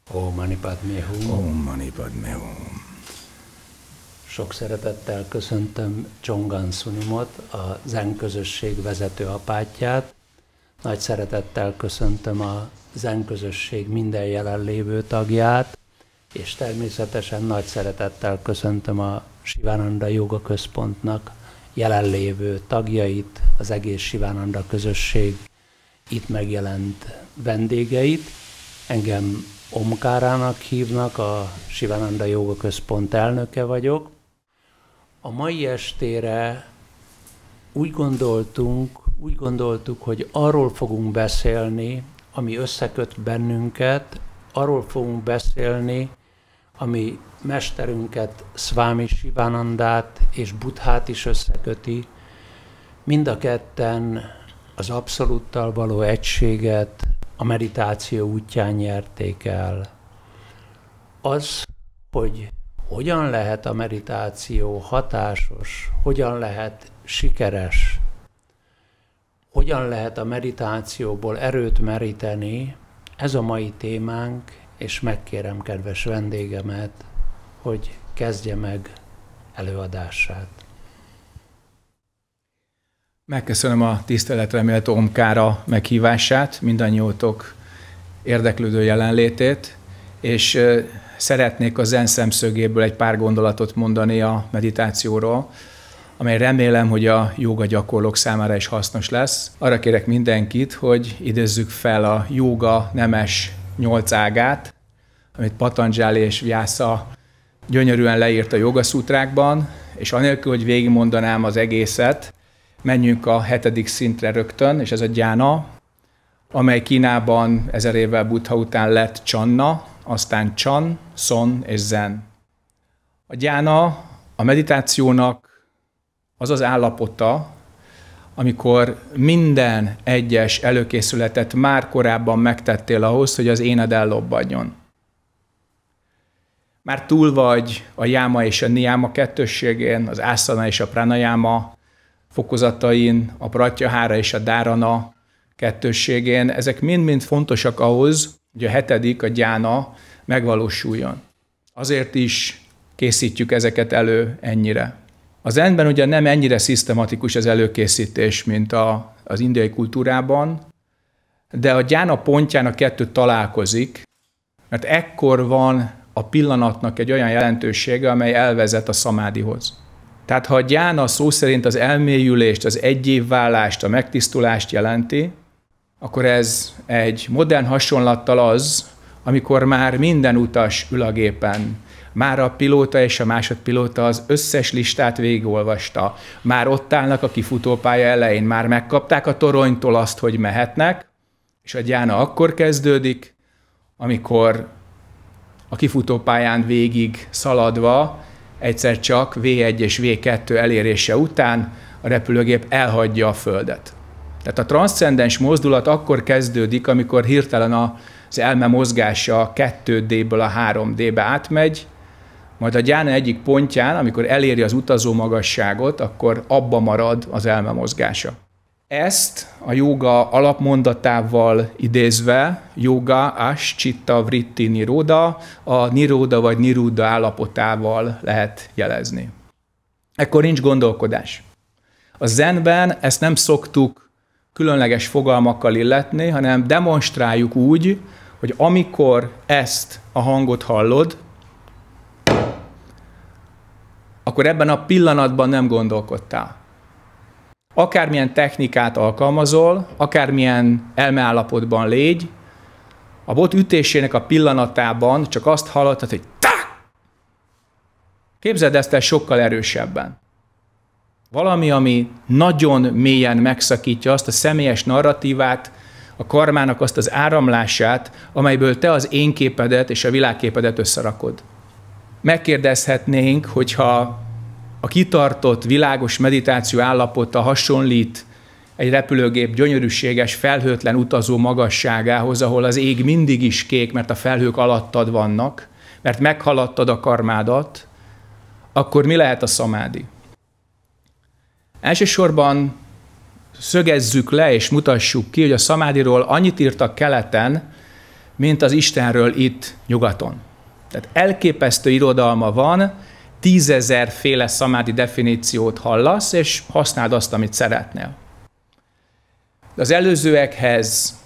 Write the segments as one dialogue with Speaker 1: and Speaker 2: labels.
Speaker 1: Om Mani Padme Hum.
Speaker 2: Om Mani Padme Hum.
Speaker 1: Sok szeretettel köszöntöm Csongán Szunimot, a Zen közösség vezető apátját. Nagy szeretettel köszöntöm a Zen közösség minden jelenlévő tagját, és természetesen nagy szeretettel köszöntöm a Sivananda Jóga Központnak jelenlévő tagjait, az egész Sivananda közösség itt megjelent vendégeit. Engem Omkárának hívnak, a Sivananda Jóga Központ elnöke vagyok. A mai estére úgy gondoltuk, hogy arról fogunk beszélni, ami összeköt bennünket, arról fogunk beszélni, ami mesterünket, Swami Sivanandát és Buddhát is összeköti. Mind a ketten az abszolúttal való egységet a meditáció útján nyerték el. Az, hogy hogyan lehet a meditáció hatásos, hogyan lehet sikeres, hogyan lehet a meditációból erőt meríteni, ez a mai témánk, és megkérem kedves vendégemet, hogy kezdje meg előadását.
Speaker 2: Megköszönöm a tiszteletre méltó Omkára meghívását, mindannyiótok érdeklődő jelenlétét, és szeretnék a Zen szemszögéből egy pár gondolatot mondani a meditációról, amely remélem, hogy a jóga gyakorlók számára is hasznos lesz. Arra kérek mindenkit, hogy idézzük fel a jóga nemes 8 ágát, amit Patanjali és Vyasa gyönyörűen leírt a jogaszútrákban, és anélkül, hogy végigmondanám az egészet, menjünk a 7. szintre rögtön, és ez a gyána, amely Kínában 1000 évvel Buddha után lett Csanna, aztán Chan, Szon és Zen. A gyána a meditációnak az az állapota, amikor minden egyes előkészületet már korábban megtettél ahhoz, hogy az éned ellobbadjon. Már túl vagy a jáma és a niyama kettősségén, az asana és a pranayama fokozatain, a pratyahára és a dharana kettősségén. Ezek mind-mind fontosak ahhoz, hogy a 7. a gyána megvalósuljon. Azért is készítjük ezeket elő ennyire. A zenben ugye nem ennyire szisztematikus az előkészítés, mint az indiai kultúrában, de a gyána pontján a kettő találkozik, mert ekkor van a pillanatnak egy olyan jelentősége, amely elvezet a szamádihoz. Tehát ha a gyána szó szerint az elmélyülést, az egyévválást, a megtisztulást jelenti, akkor ez egy modern hasonlattal az, amikor már minden utas ül a gépen. Már a pilóta és a másodpilóta az összes listát végigolvasta. Már ott állnak a kifutópálya elején, már megkapták a toronytól azt, hogy mehetnek, és a gyána akkor kezdődik, amikor a kifutópályán végig szaladva egyszer csak V1 és V2 elérése után a repülőgép elhagyja a Földet. Tehát a transzcendens mozdulat akkor kezdődik, amikor hirtelen az elme mozgása 2D-ből a 3D-be átmegy, majd a gyána egyik pontján, amikor eléri az utazó magasságot, akkor abba marad az elme mozgása. Ezt a jóga alapmondatával idézve, yoga as chitta vritti niroda, a niroda vagy niruddha állapotával lehet jelezni. Ekkor nincs gondolkodás. A zenben ezt nem szoktuk különleges fogalmakkal illetni, hanem demonstráljuk úgy, hogy amikor ezt a hangot hallod, akkor ebben a pillanatban nem gondolkodtál. Akármilyen technikát alkalmazol, akármilyen elmeállapotban légy, a bot ütésének a pillanatában csak azt hallottad, hogy tak! Képzeld ezt el sokkal erősebben. Valami, ami nagyon mélyen megszakítja azt a személyes narratívát, a karmának azt az áramlását, amelyből te az én képedet és a világképedet összerakod. Megkérdezhetnénk, hogyha a kitartott, világos meditáció állapota hasonlít egy repülőgép gyönyörűséges, felhőtlen utazó magasságához, ahol az ég mindig is kék, mert a felhők alattad vannak, mert meghaladtad a karmádat, akkor mi lehet a szamádi? Elsősorban szögezzük le és mutassuk ki, hogy a szamádiról annyit írtak keleten, mint az Istenről itt nyugaton. Tehát elképesztő irodalma van, 10 000 féle szamádi definíciót hallasz, és használd azt, amit szeretnél. De az előzőekhez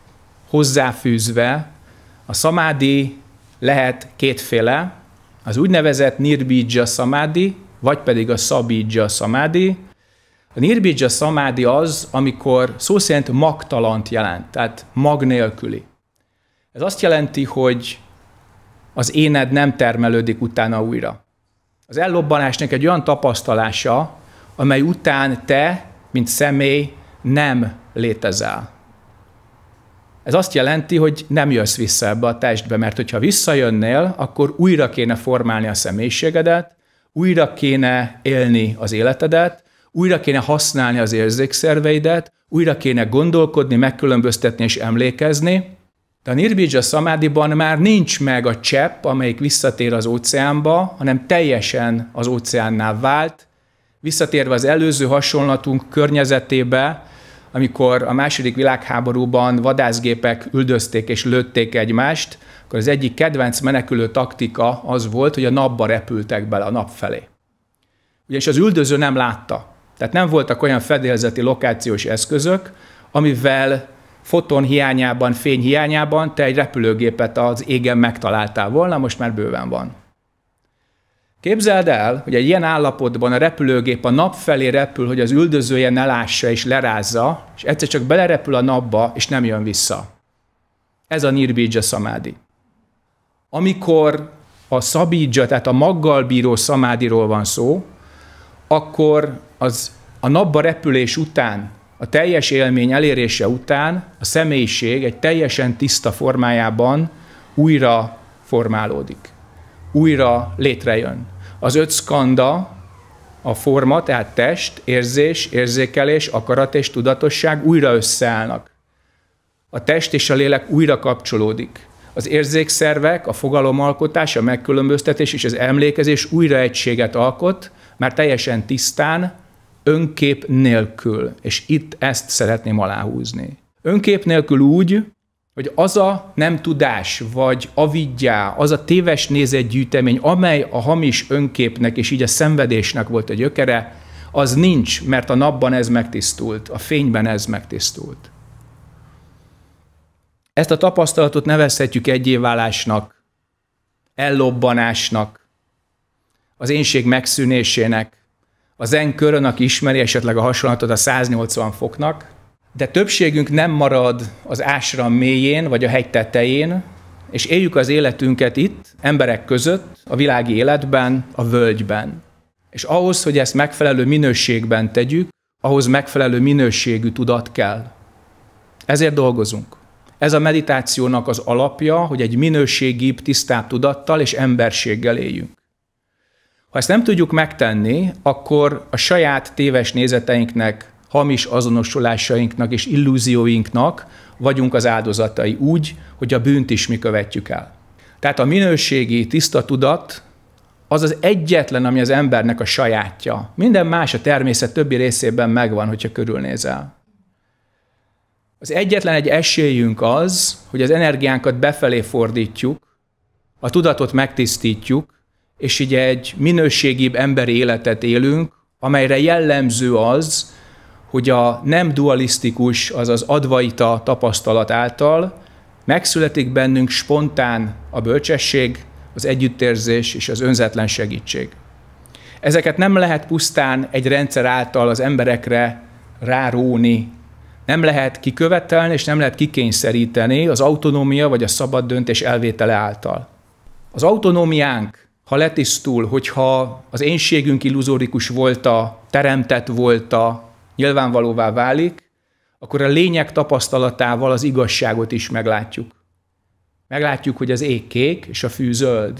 Speaker 2: hozzáfűzve a szamádi lehet kétféle, az úgynevezett nirbídzsa szamádi, vagy pedig a szabídzsa szamádi. A nirbídzsa szamádi az, amikor szó szerint magtalant jelent, tehát mag nélküli. Ez azt jelenti, hogy az éned nem termelődik utána újra. Az ellobbanásnak egy olyan tapasztalása, amely után te, mint személy, nem létezel. Ez azt jelenti, hogy nem jössz vissza ebbe a testbe, mert hogyha visszajönnél, akkor újra kéne formálni a személyiségedet, újra kéne élni az életedet, újra kéne használni az érzékszerveidet, újra kéne gondolkodni, megkülönböztetni és emlékezni. De a nirbídzsa szamádiban már nincs meg a csepp, amelyik visszatér az óceánba, hanem teljesen az óceánnál vált, visszatérve az előző hasonlatunk környezetébe, amikor a II. Világháborúban vadászgépek üldözték és lőtték egymást, akkor az egyik kedvenc menekülő taktika az volt, hogy a napba repültek bele, a nap felé. Ugyanis az üldöző nem látta. Tehát nem voltak olyan fedélzeti lokációs eszközök, amivel foton hiányában, fény hiányában te egy repülőgépet az égen megtaláltál volna, most már bőven van. Képzeld el, hogy egy ilyen állapotban a repülőgép a nap felé repül, hogy az üldözője ne lássa és lerázza, és egyszer csak belerepül a napba, és nem jön vissza. Ez a nirbídzsa szamádi. Amikor a szabídzsa, tehát a maggal bíró szamádiról van szó, akkor a napba repülés után, a teljes élmény elérése után a személyiség egy teljesen tiszta formájában újra formálódik. Újra létrejön. Az 5 skanda, a forma, tehát test, érzés, érzékelés, akarat és tudatosság újra összeállnak. A test és a lélek újra kapcsolódik. Az érzékszervek, a fogalomalkotás, a megkülönböztetés és az emlékezés újra egységet alkot, már teljesen tisztán, önkép nélkül. És itt ezt szeretném aláhúzni. Önkép nélkül úgy, hogy az a nem tudás, vagy aviddjá, az a téves nézetgyűjtemény, amely a hamis önképnek és így a szenvedésnek volt a gyökere, az nincs, mert a napban ez megtisztult, a fényben ez megtisztult. Ezt a tapasztalatot nevezhetjük egyéválásnak, ellobbanásnak, az énség megszűnésének, a zen körön, aki ismeri esetleg a hasonlatot, a 180 foknak, de többségünk nem marad az ásram mélyén, vagy a hegy tetején, és éljük az életünket itt, emberek között, a világi életben, a völgyben. És ahhoz, hogy ezt megfelelő minőségben tegyük, ahhoz megfelelő minőségű tudat kell. Ezért dolgozunk. Ez a meditációnak az alapja, hogy egy minőségibb, tisztább tudattal és emberséggel éljünk. Ha ezt nem tudjuk megtenni, akkor a saját téves nézeteinknek, hamis azonosulásainknak és illúzióinknak vagyunk az áldozatai úgy, hogy a bűnt is mi követjük el. Tehát a minőségi, tiszta tudat az az egyetlen, ami az embernek a sajátja. Minden más a természet többi részében megvan, hogyha körülnézel. Az egyetlen egy esélyünk az, hogy az energiánkat befelé fordítjuk, a tudatot megtisztítjuk, és így egy minőségibb emberi életet élünk, amelyre jellemző az, hogy a nem dualisztikus, azaz advaita tapasztalat által megszületik bennünk spontán a bölcsesség, az együttérzés és az önzetlen segítség. Ezeket nem lehet pusztán egy rendszer által az emberekre ráróni, nem lehet kikövetelni és nem lehet kikényszeríteni az autonómia vagy a szabad döntés elvétele által. Az autonómiánk, ha letisztul, hogyha az énségünk illuzórikus volta, teremtett volta, nyilvánvalóvá válik, akkor a lényeg tapasztalatával az igazságot is meglátjuk. Meglátjuk, hogy az ég kék és a fű zöld.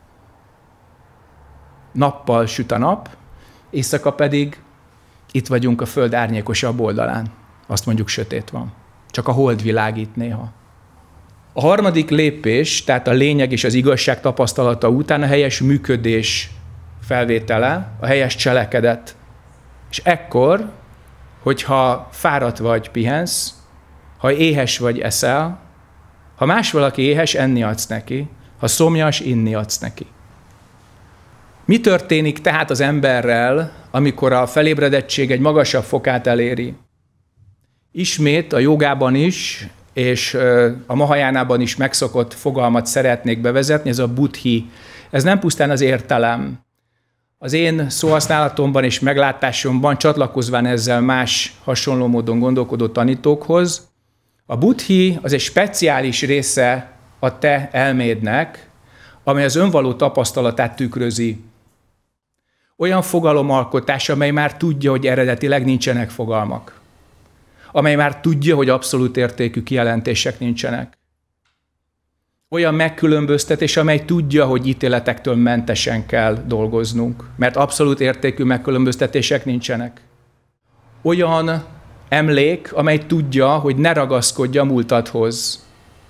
Speaker 2: Nappal süt a nap, éjszaka pedig itt vagyunk a föld árnyékosabb oldalán. Azt mondjuk sötét van. Csak a hold világít néha. A harmadik lépés, tehát a lényeg és az igazság tapasztalata után a helyes működés felvétele, a helyes cselekedet. És ekkor, hogyha fáradt vagy, pihensz, ha éhes vagy, eszel, Ha más valaki éhes, enni adsz neki, ha szomjas, inni adsz neki. Mi történik tehát az emberrel, amikor a felébredettség egy magasabb fokát eléri? Ismét a jogában is, és a mahajánában is megszokott fogalmat szeretnék bevezetni, ez a buddhi. Ez nem pusztán az értelem. Az én szóhasználatomban és meglátásomban, csatlakozván ezzel más hasonló módon gondolkodó tanítókhoz, a buddhi az egy speciális része a te elmédnek, amely az önvaló tapasztalatát tükrözi. Olyan fogalomalkotás, amely már tudja, hogy eredetileg nincsenek fogalmak. Amely már tudja, hogy abszolút értékű kijelentések nincsenek. Olyan megkülönböztetés, amely tudja, hogy ítéletektől mentesen kell dolgoznunk, mert abszolút értékű megkülönböztetések nincsenek. Olyan emlék, amely tudja, hogy ne ragaszkodja a múltadhoz.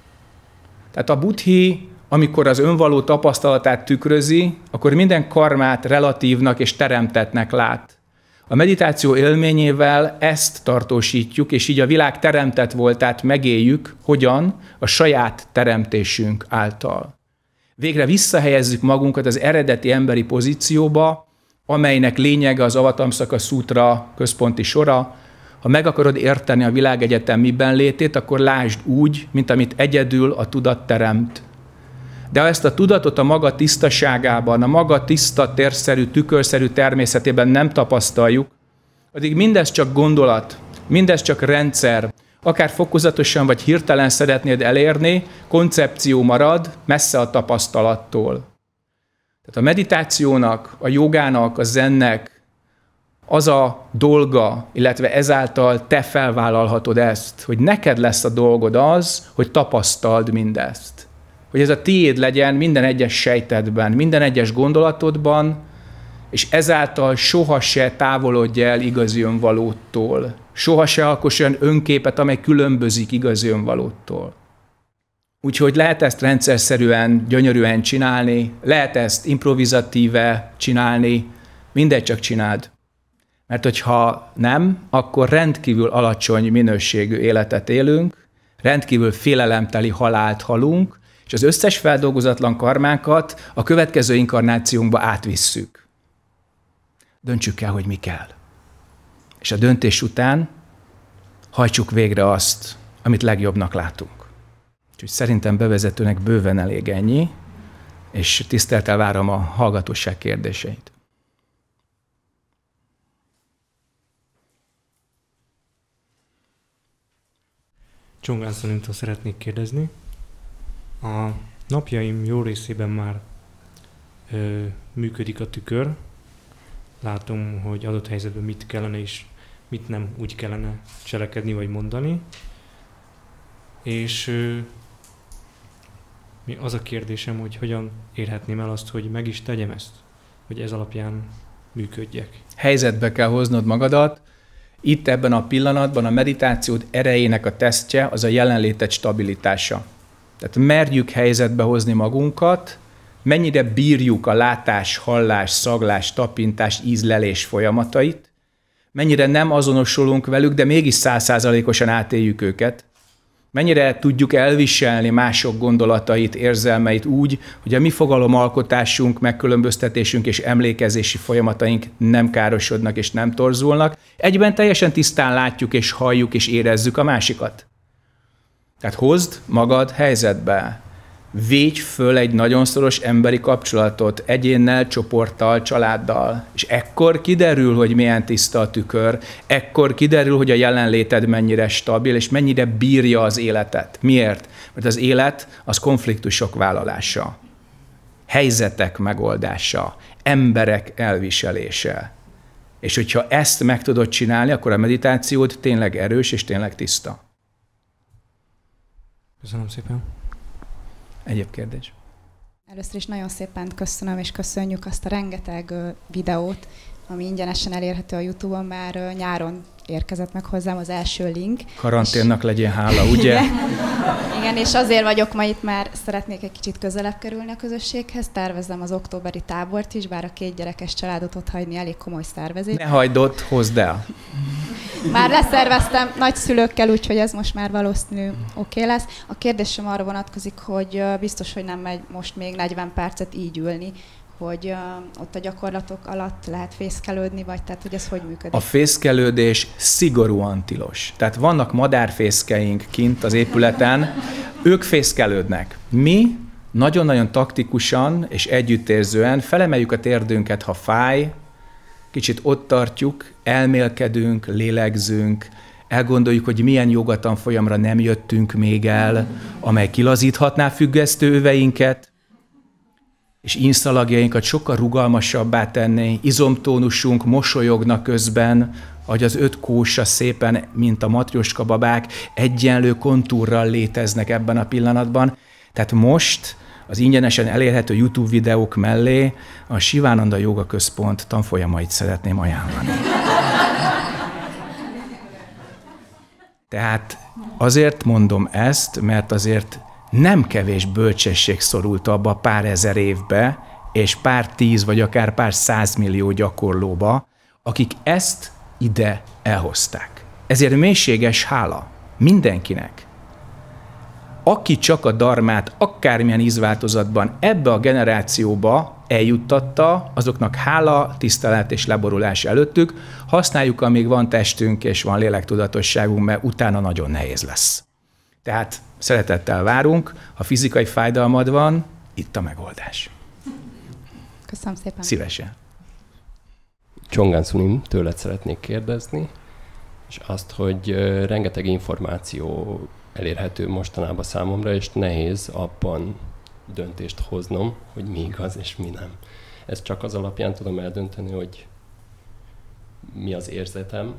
Speaker 2: Tehát a buddhi, amikor az önvaló tapasztalatát tükrözi, akkor minden karmát relatívnak és teremtettnek lát. A meditáció élményével ezt tartósítjuk, és így a világ teremtett voltát megéljük, hogyan? A saját teremtésünk által. Végre visszahelyezzük magunkat az eredeti emberi pozícióba, amelynek lényege az Avatamsaka Szútra központi sora. Ha meg akarod érteni a világegyetem miben létét, akkor lásd úgy, mint amit egyedül a tudat teremt. De ha ezt a tudatot a maga tisztaságában, a maga tiszta, térszerű, tükörszerű természetében nem tapasztaljuk, addig mindez csak gondolat, mindez csak rendszer, akár fokozatosan vagy hirtelen szeretnéd elérni, koncepció marad, messze a tapasztalattól. Tehát a meditációnak, a jogának, a zennek az a dolga, illetve ezáltal te felvállalhatod ezt, hogy neked lesz a dolgod az, hogy tapasztald mindezt. Hogy ez a tiéd legyen minden egyes sejtedben, minden egyes gondolatodban, és ezáltal soha se távolodj el igazi önvalódtól. Soha se alkoss olyan önképet, amely különbözik igazi önvalódtól. Úgyhogy lehet ezt rendszerszerűen, gyönyörűen csinálni, lehet ezt improvizatíve csinálni, mindegy, csak csináld. Mert hogyha nem, akkor rendkívül alacsony minőségű életet élünk, rendkívül félelemteli halált halunk, és az összes feldolgozatlan karmánkat a következő inkarnációnkba átvisszük. Döntsük el, hogy mi kell. És a döntés után hajtsuk végre azt, amit legjobbnak látunk. Úgyhogy szerintem bevezetőnek bőven elég ennyi, és tisztelettel várom a hallgatóság kérdéseit.
Speaker 3: Csongán Szalintól szeretnék kérdezni. A napjaim jó részében már működik a tükör. Látom, hogy adott helyzetben mit kellene és mit nem úgy kellene cselekedni vagy mondani. És az a kérdésem, hogy hogyan érhetném el azt, hogy meg is tegyem ezt, hogy ez alapján működjek.
Speaker 2: Helyzetbe kell hoznod magadat. Itt ebben a pillanatban a meditációd erejének a tesztje az a jelenléted stabilitása. Tehát merjük helyzetbe hozni magunkat, mennyire bírjuk a látás, hallás, szaglás, tapintás, ízlelés folyamatait, mennyire nem azonosulunk velük, de mégis 100%-osan átéljük őket, mennyire tudjuk elviselni mások gondolatait, érzelmeit úgy, hogy a mi fogalomalkotásunk, megkülönböztetésünk és emlékezési folyamataink nem károsodnak és nem torzulnak. Egyben teljesen tisztán látjuk és halljuk és érezzük a másikat. Tehát hozd magad helyzetbe. Védj föl egy nagyon szoros emberi kapcsolatot egyénnel, csoporttal, családdal. És ekkor kiderül, hogy milyen tiszta a tükör, ekkor kiderül, hogy a jelenléted mennyire stabil, és mennyire bírja az életet. Miért? Mert az élet az konfliktusok vállalása, helyzetek megoldása, emberek elviselése. És hogyha ezt meg tudod csinálni, akkor a meditációd tényleg erős és tényleg tiszta.
Speaker 3: Köszönöm szépen.
Speaker 2: Egyéb kérdés?
Speaker 4: Először is nagyon szépen köszönöm, és köszönjük azt a rengeteg videót, ami ingyenesen elérhető a YouTube-on, már nyáron érkezett meg hozzám az első link.
Speaker 2: Karanténnak legyen hála, ugye?
Speaker 4: Igen, és azért vagyok ma itt, mert szeretnék egy kicsit közelebb kerülni a közösséghez. Tervezem az októberi tábort is, bár a 2 gyerekes családot ott hagyni elég komoly szervezés.
Speaker 2: Ne hagyd ott, hozd el!
Speaker 4: Már leszerveztem nagyszülőkkel, úgyhogy ez most már valószínű oké lesz. A kérdésem arra vonatkozik, hogy biztos, hogy nem megy most még 40 percet így ülni, hogy ott a gyakorlatok alatt lehet fészkelődni, vagy tehát, hogy ez hogy működik?
Speaker 2: A fészkelődés szigorúan tilos. Tehát vannak madárfészkeink kint az épületen, ők fészkelődnek. Mi nagyon-nagyon taktikusan és együttérzően felemeljük a térdünket, ha fáj, kicsit ott tartjuk, elmélkedünk, lélegzünk, elgondoljuk, hogy milyen jogatanfolyamra nem jöttünk még el, amely kilazíthatná függesztőöveinket, és inszalagjainkat sokkal rugalmasabbá tenni, izomtónusunk mosolyognak közben, ahogy az 5 kósa szépen, mint a matrioska babák, egyenlő kontúrral léteznek ebben a pillanatban. Tehát most az ingyenesen elérhető YouTube videók mellé a Sivananda Jóga Központ tanfolyamait szeretném ajánlani. Tehát azért mondom ezt, mert azért nem kevés bölcsesség szorult abba a pár ezer évbe, és pár 10 vagy akár pár 100 millió gyakorlóba, akik ezt ide elhozták. Ezért mélységes hála mindenkinek. Aki csak a dharmát akármilyen ízváltozatban ebbe a generációba eljuttatta, azoknak hála, tisztelet és leborulás előttük. Használjuk, amíg van testünk és van lélektudatosságunk, mert utána nagyon nehéz lesz. Tehát szeretettel várunk, ha fizikai fájdalmad van, itt a megoldás.
Speaker 4: Köszönöm szépen.
Speaker 2: Szívesen.
Speaker 5: Csongán Szunim, tőled szeretnék kérdezni, és azt, hogy rengeteg információ elérhető mostanában számomra, és nehéz abban döntést hoznom, hogy mi igaz és mi nem. Ezt csak az alapján tudom eldönteni, hogy mi az érzetem,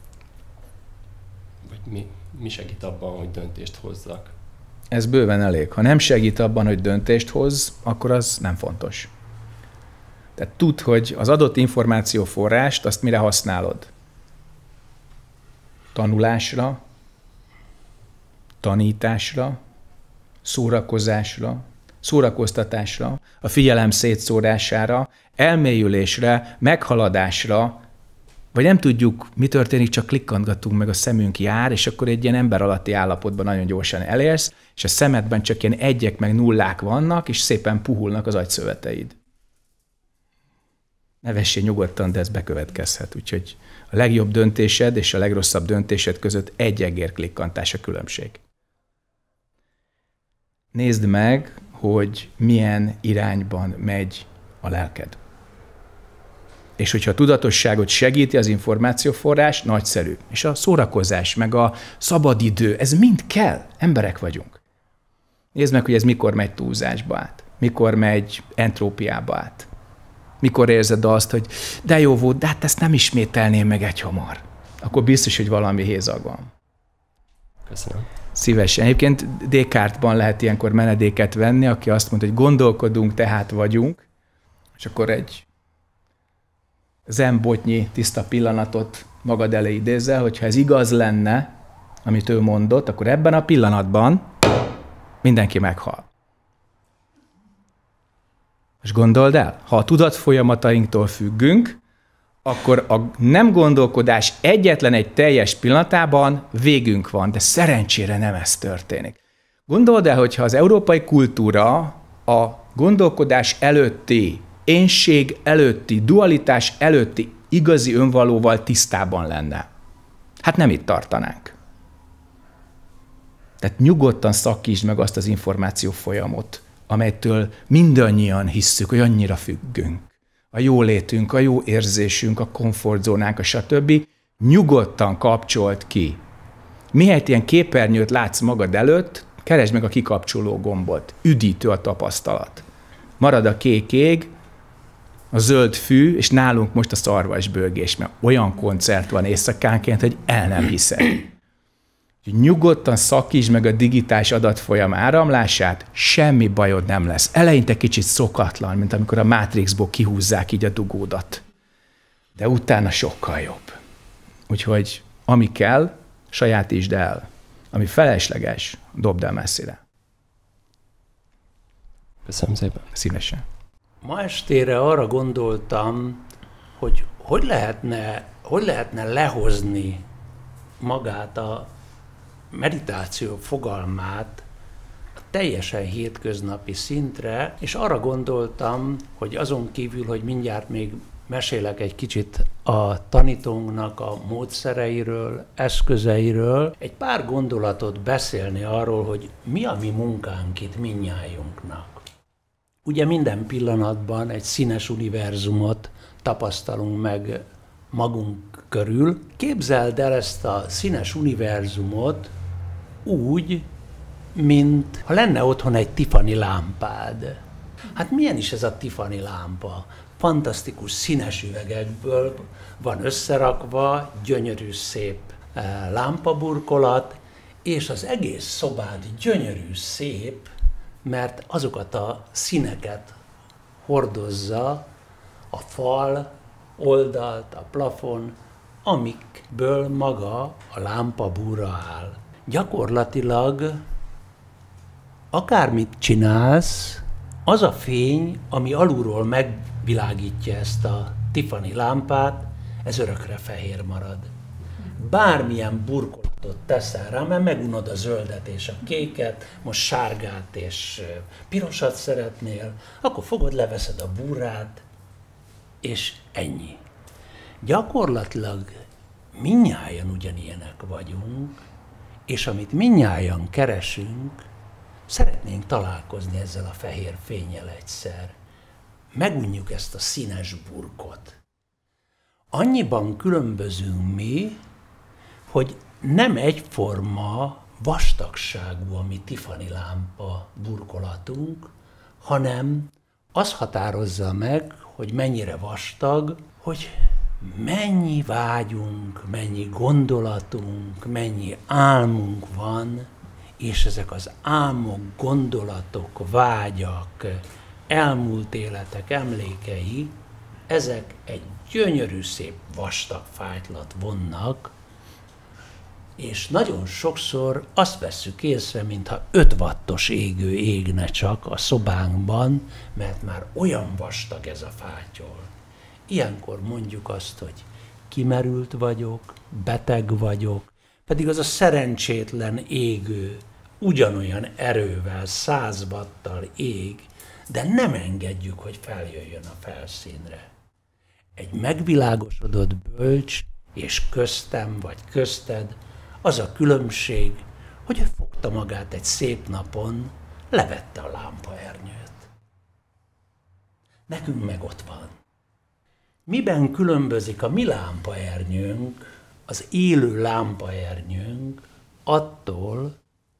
Speaker 5: vagy mi segít abban, hogy döntést hozzak.
Speaker 2: Ez bőven elég. Ha nem segít abban, hogy döntést hozz, akkor az nem fontos. Tehát tudd, hogy az adott információforrást azt mire használod. Tanulásra, tanításra, szórakozásra, szórakoztatásra, a figyelem szétszórására, elmélyülésre, meghaladásra, vagy nem tudjuk, mi történik, csak klikkantgatunk, meg a szemünk jár, és akkor egy ilyen ember alatti állapotban nagyon gyorsan elérsz, és a szemedben csak ilyen 1-ek meg 0-ák vannak, és szépen puhulnak az agyszöveteid. Ne vessél nyugodtan, de ez bekövetkezhet. Úgyhogy a legjobb döntésed és a legrosszabb döntésed között 1 egér klikkantás a különbség. Nézd meg, hogy milyen irányban megy a lelked. És hogyha a tudatosságot segíti az információforrás, nagyszerű. És a szórakozás, meg a szabadidő, ez mind kell. Emberek vagyunk. Nézd meg, hogy ez mikor megy túlzásba át. Mikor megy entrópiába át. Mikor érzed azt, hogy de jó volt, de hát ezt nem ismételném meg egyhamar. Akkor biztos, hogy valami hézag van.
Speaker 5: Köszönöm.
Speaker 2: Szívesen. Egyébként Descartes-ban lehet ilyenkor menedéket venni, aki azt mondta, hogy gondolkodunk, tehát vagyunk, és akkor egy zen-botnyi tiszta pillanatot magad elé idézzel, hogyha ez igaz lenne, amit ő mondott, akkor ebben a pillanatban mindenki meghal. És gondold el, ha a tudatfolyamatainktól függünk, akkor a nem gondolkodás egyetlen egy teljes pillanatában végünk van, de szerencsére nem ez történik. Gondold el, hogyha az európai kultúra a gondolkodás előtti, énség előtti, dualitás előtti igazi önvalóval tisztában lenne. Hát nem itt tartanánk. Tehát nyugodtan szakítsd meg azt az információ folyamot, amelytől mindannyian hisszük, hogy annyira függünk. A jólétünk, a jó érzésünk, a komfortzónánk, a stb. Nyugodtan kapcsolt ki. Mihelyt ilyen képernyőt látsz magad előtt, keresd meg a kikapcsoló gombot. Üdítő a tapasztalat. Marad a kék ég, a zöld fű, és nálunk most a szarvasbőgés, mert olyan koncert van éjszakánként, hogy el nem hiszed. Nyugodtan szakítsd meg a digitális adatfolyam áramlását, semmi bajod nem lesz. Eleinte kicsit szokatlan, mint amikor a Matrixból kihúzzák így a dugódat. de utána sokkal jobb. Úgyhogy ami kell, sajátítsd el. Ami felesleges, dobd el messzire.
Speaker 5: Köszönöm szépen.
Speaker 2: Szívesen.
Speaker 1: Ma estére arra gondoltam, hogy hogy lehetne lehozni magát a meditáció fogalmát a teljesen hétköznapi szintre, és arra gondoltam, hogy azon kívül, hogy mindjárt még mesélek egy kicsit a tanítónknak a módszereiről, eszközeiről, egy pár gondolatot beszélni arról, hogy mi a mi munkánk itt mindnyájunknak. Ugye minden pillanatban egy színes univerzumot tapasztalunk meg magunk körül. Képzeld el ezt a színes univerzumot úgy, mint ha lenne otthon egy Tiffany lámpád. Hát milyen is ez a Tiffany lámpa? Fantasztikus színes üvegekből van összerakva, gyönyörű szép lámpaburkolat, és az egész szobád gyönyörű szép, mert azokat a színeket hordozza a fal, oldalt, a plafon, amikből maga a lámpabúra áll. Gyakorlatilag akármit csinálsz, az a fény, ami alulról megvilágítja ezt a Tiffany lámpát, ez örökre fehér marad. Bármilyen burkolatot teszel rá, mert megunod a zöldet és a kéket, most sárgát és pirosat szeretnél, akkor fogod, leveszed a búrát, és ennyi. Gyakorlatilag mindnyájan ugyanilyenek vagyunk, és amit mindnyájan keresünk, szeretnénk találkozni ezzel a fehér fénnyel egyszer. Megunjuk ezt a színes burkot. Annyiban különbözünk mi, hogy nem egyforma vastagságú a mi Tiffany lámpa burkolatunk, hanem az határozza meg, hogy mennyire vastag, hogy mennyi vágyunk, mennyi gondolatunk, mennyi álmunk van, és ezek az álmok, gondolatok, vágyak, elmúlt életek emlékei, ezek egy gyönyörű szép vastag fájtlat vonnak, és nagyon sokszor azt vesszük észre, mintha 5 wattos égő égne csak a szobánkban, mert már olyan vastag ez a fátyol. Ilyenkor mondjuk azt, hogy kimerült vagyok, beteg vagyok, pedig az a szerencsétlen égő ugyanolyan erővel, 100 watttal ég, de nem engedjük, hogy feljöjjön a felszínre. Egy megvilágosodott bölcs, és köztem vagy közted, az a különbség, hogy ő fogta magát egy szép napon, levette a lámpaernyőt. Nekünk meg ott van. Miben különbözik a mi lámpaernyőnk, az élő lámpaernyőnk attól,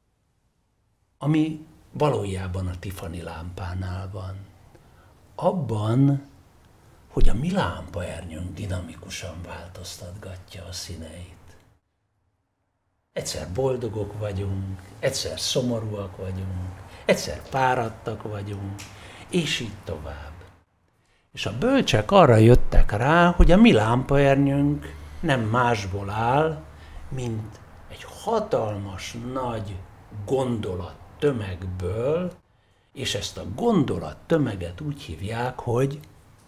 Speaker 1: ami valójában a Tiffany lámpánál van? Abban, hogy a mi lámpaernyőnk dinamikusan változtatgatja a színeit. Egyszer boldogok vagyunk, egyszer szomorúak vagyunk, egyszer fáradtak vagyunk, és így tovább. És a bölcsek arra jöttek rá, hogy a mi lámpaernyőnk nem másból áll, mint egy hatalmas nagy gondolattömegből, és ezt a gondolattömeget úgy hívják, hogy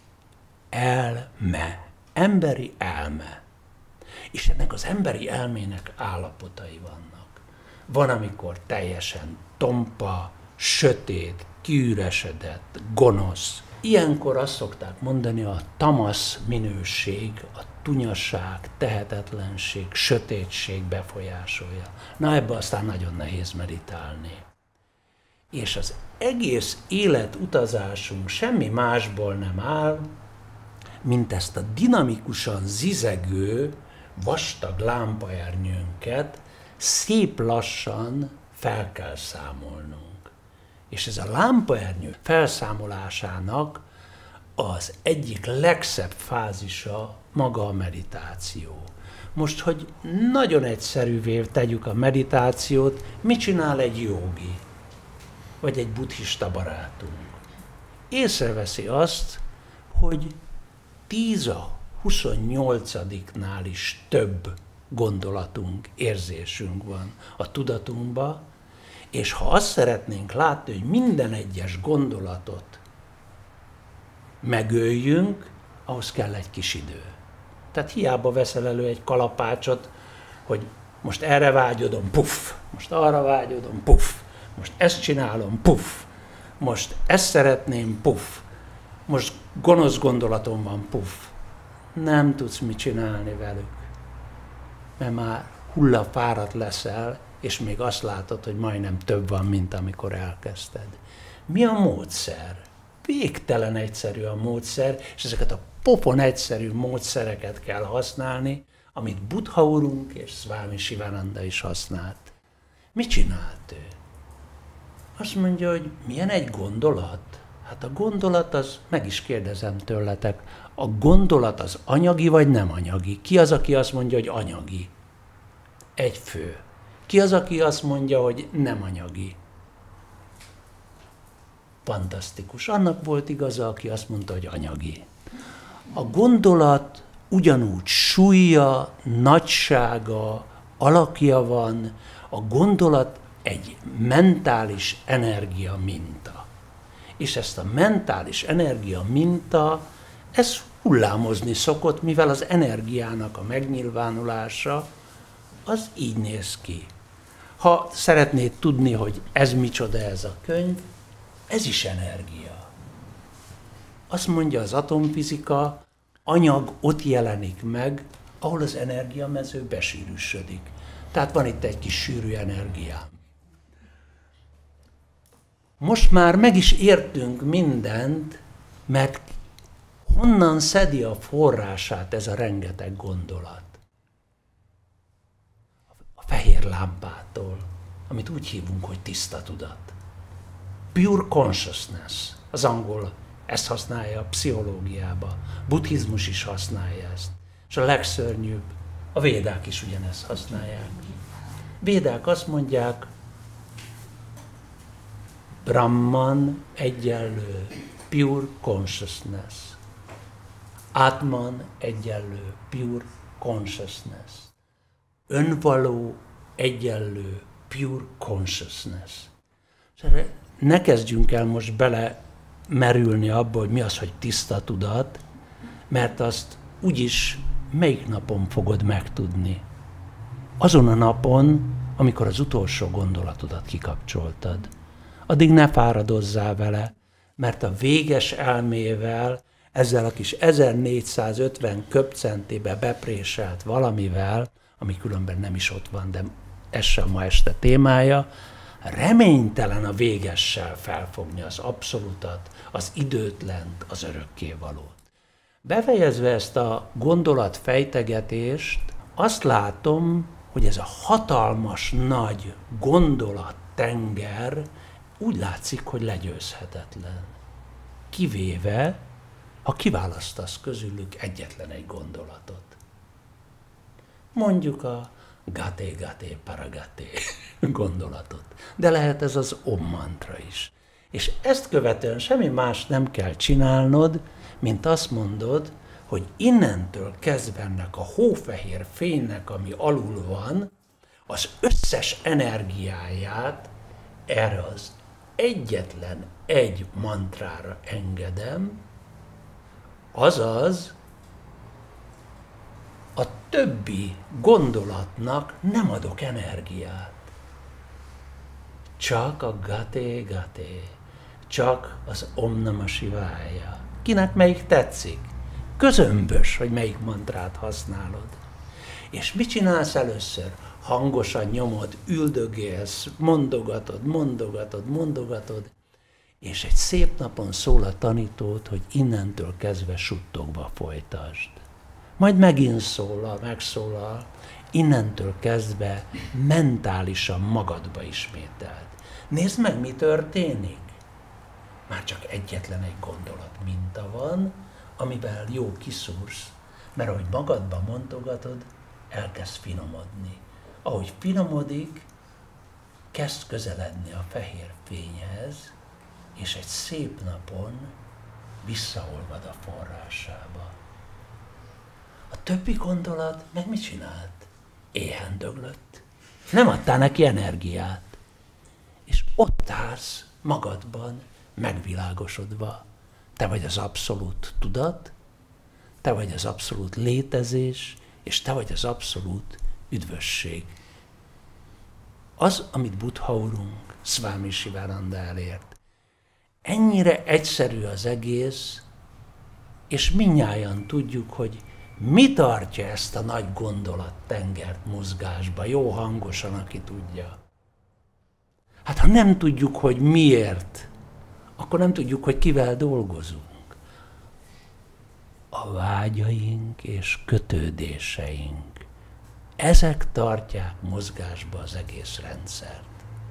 Speaker 1: elme, emberi elme. És ennek az emberi elmének állapotai vannak. Van, amikor teljesen tompa, sötét, kiüresedett, gonosz. Ilyenkor azt szokták mondani, a tamasz minőség, a tunyaság, tehetetlenség, sötétség befolyásolja. Na, ebbe aztán nagyon nehéz meditálni. És az egész életutazásunk semmi másból nem áll, mint ezt a dinamikusan zizegő, vastag lámpaernyőnket szép lassan fel kell számolnunk. És ez a lámpaernyő felszámolásának az egyik legszebb fázisa maga a meditáció. Most, hogy nagyon egyszerűvé tegyük a meditációt, mit csinál egy jógi, vagy egy buddhista barátunk? Észreveszi azt, hogy 10 28-nál is több gondolatunk, érzésünk van a tudatunkban, és ha azt szeretnénk látni, hogy minden egyes gondolatot megöljünk, ahhoz kell egy kis idő. Tehát hiába veszel elő egy kalapácsot, hogy most erre vágyodom, puff, most arra vágyodom, puff, most ezt csinálom, puff, most ezt szeretném, puff, most gonosz gondolatom van, puff. Nem tudsz mit csinálni velük, mert már hullafáradt leszel, és még azt látod, hogy majdnem több van, mint amikor elkezdted. Mi a módszer? Végtelen egyszerű a módszer, és ezeket a pofon egyszerű módszereket kell használni, amit Buddha úrunk és Swami Shivananda is használt. Mit csinált ő? Azt mondja, hogy milyen egy gondolat? Hát a gondolat az, meg is kérdezem tőletek, a gondolat az anyagi vagy nem anyagi? Ki az, aki azt mondja, hogy anyagi? Egy fő. Ki az, aki azt mondja, hogy nem anyagi? Fantasztikus. Annak volt igaza, aki azt mondta, hogy anyagi. A gondolat ugyanúgy súlya, nagysága, alakja van, a gondolat egy mentális energia minta. És ezt a mentális energia minta, ez hullámozni szokott, mivel az energiának a megnyilvánulása az így néz ki. Ha szeretnéd tudni, hogy ez micsoda ez a könyv, ez is energia. Azt mondja az atomfizika, anyag ott jelenik meg, ahol az energiamező besűrűsödik. Tehát van itt egy kis sűrű energiám. Most már meg is értünk mindent, mert honnan szedi a forrását ez a rengeteg gondolat? A fehér lámpától, amit úgy hívunk, hogy tiszta tudat. Pure consciousness. Az angol ezt használja a pszichológiába. Buddhizmus is használja ezt. És a legszörnyűbb, a védák is ugyanezt használják. Védák azt mondják, Brahman egyenlő pure consciousness. Atman egyenlő pure consciousness. Önvaló egyenlő pure consciousness. Ne kezdjünk el most bele merülni abba, hogy mi az, hogy tiszta tudat, mert azt úgyis melyik napon fogod megtudni. Azon a napon, amikor az utolsó gondolatodat kikapcsoltad. Addig ne fáradozzál vele, mert a véges elmével, ezzel a kis 1450 köbcentébe bepréselt valamivel, ami különben nem is ott van, de ez sem ma este témája, reménytelen a végessel felfogni az abszolútat, az időtlent, az örökkévalót. Befejezve ezt a gondolatfejtegetést, azt látom, hogy ez a hatalmas nagy gondolattenger úgy látszik, hogy legyőzhetetlen. Kivéve, ha kiválasztasz közülük egyetlen egy gondolatot. Mondjuk a gate paragate gondolatot. De lehet ez az Om mantra is. És ezt követően semmi más nem kell csinálnod, mint azt mondod, hogy innentől kezdve ennek a hófehér fénynek, ami alul van, az összes energiáját erre az egyetlen egy mantrára engedem, azaz a többi gondolatnak nem adok energiát. Csak a gate, csak az Om Namah Shivaya. Kinek melyik tetszik? Közömbös, hogy melyik mantrát használod. És mit csinálsz először? Hangosan nyomod, üldögélsz, mondogatod, és egy szép napon szól a tanítód, hogy innentől kezdve suttogva folytasd. Majd megint megszólal, innentől kezdve mentálisan magadba ismételd. Nézd meg, mi történik. Már csak egyetlen egy gondolat minta van, amivel jó kiszúrsz, mert ahogy magadba mondogatod, elkezd finomodni. Ahogy finomodik, kezd közeledni a fehér fényhez, és egy szép napon visszaolvad a forrásába. A többi gondolat meg mit csinált? Éhen döglött. Nem adtál neki energiát. És ott állsz magadban, megvilágosodva. Te vagy az abszolút tudat, te vagy az abszolút létezés, és te vagy az abszolút üdvösség. Az, amit Buddha úrunk, Swami Sivananda elért. Ennyire egyszerű az egész, és mindnyájan tudjuk, hogy mi tartja ezt a nagy gondolattengert mozgásba, jó hangosan, aki tudja. Hát ha nem tudjuk, hogy miért, akkor nem tudjuk, hogy kivel dolgozunk. A vágyaink és kötődéseink. Ezek tartják mozgásba az egész rendszert.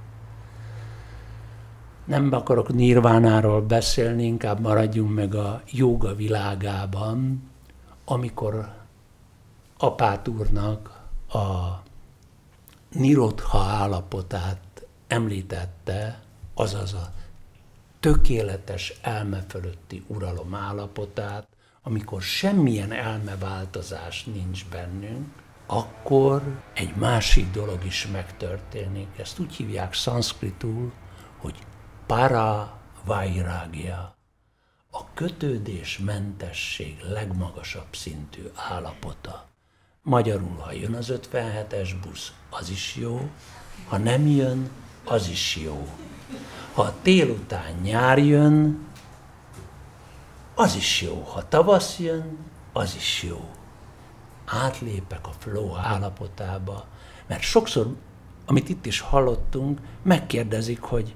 Speaker 1: Nem akarok nirvánáról beszélni, inkább maradjunk meg a jóga világában, amikor Apát úrnak a nirodha állapotát említette, azaz a tökéletes elme fölötti uralom állapotát, amikor semmilyen elmeváltozás nincs bennünk, akkor egy másik dolog is megtörténik. Ezt úgy hívják szanszkritul, hogy para vairagya, a kötődésmentesség legmagasabb szintű állapota. Magyarul, ha jön az 57-es busz, az is jó, ha nem jön, az is jó. Ha a tél után nyár jön, az is jó. Ha tavasz jön, az is jó. Átlépek a flow állapotába, mert sokszor, amit itt is hallottunk, megkérdezik, hogy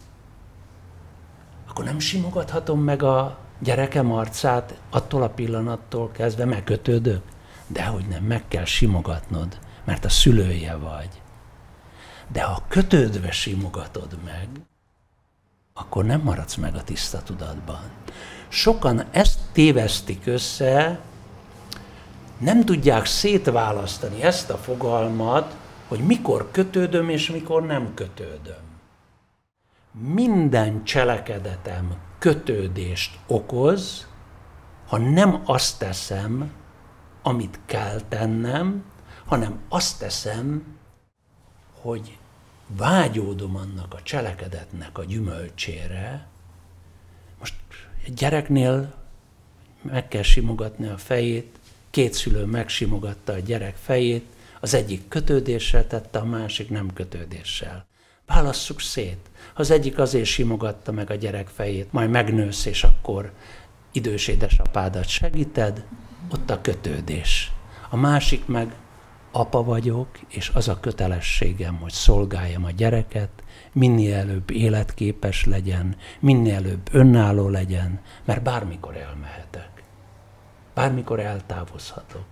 Speaker 1: akkor nem simogathatom meg a gyerekem arcát attól a pillanattól kezdve, megkötődök? Dehogy nem, meg kell simogatnod, mert a szülője vagy. De ha kötődve simogatod meg, akkor nem maradsz meg a tiszta tudatban. Sokan ezt tévesztik össze, nem tudják szétválasztani ezt a fogalmat, hogy mikor kötődöm és mikor nem kötődöm. Minden cselekedetem kötődést okoz, ha nem azt teszem, amit kell tennem, hanem azt teszem, hogy vágyódom annak a cselekedetnek a gyümölcsére. Most egy gyereknél meg kell simogatni a fejét, két szülő megsimogatta a gyerek fejét, az egyik kötődéssel tette, a másik nem kötődéssel. Válasszuk szét. Ha az egyik azért simogatta meg a gyerek fejét, majd megnősz, és akkor idős édesapádat segíted, ott a kötődés. A másik meg apa vagyok, és az a kötelességem, hogy szolgáljam a gyereket, minél előbb életképes legyen, minél előbb önálló legyen, mert bármikor elmehetek. Bármikor eltávozhatok.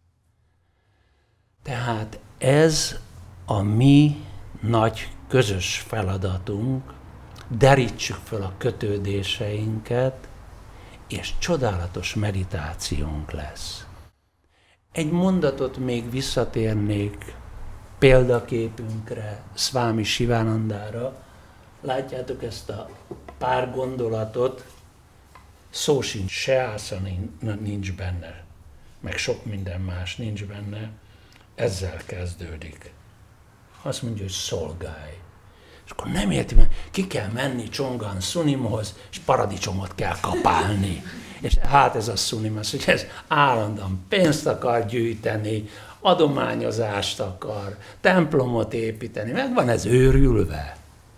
Speaker 1: Tehát ez a mi nagy közös feladatunk, derítsük fel a kötődéseinket, és csodálatos meditációnk lesz. Egy mondatot még visszatérnék példaképünkre, Swami Sivanandára. Látjátok ezt a pár gondolatot, szó sincs, se ászana nincs benne, meg sok minden más nincs benne, ezzel kezdődik. Azt mondja, hogy szolgálj. És akkor nem érti, mert ki kell menni Csongán Szunimhoz, és paradicsomot kell kapálni. És hát ez a Szunim, az, hogy ez állandóan pénzt akar gyűjteni, adományozást akar, templomot építeni, meg van ez őrülve.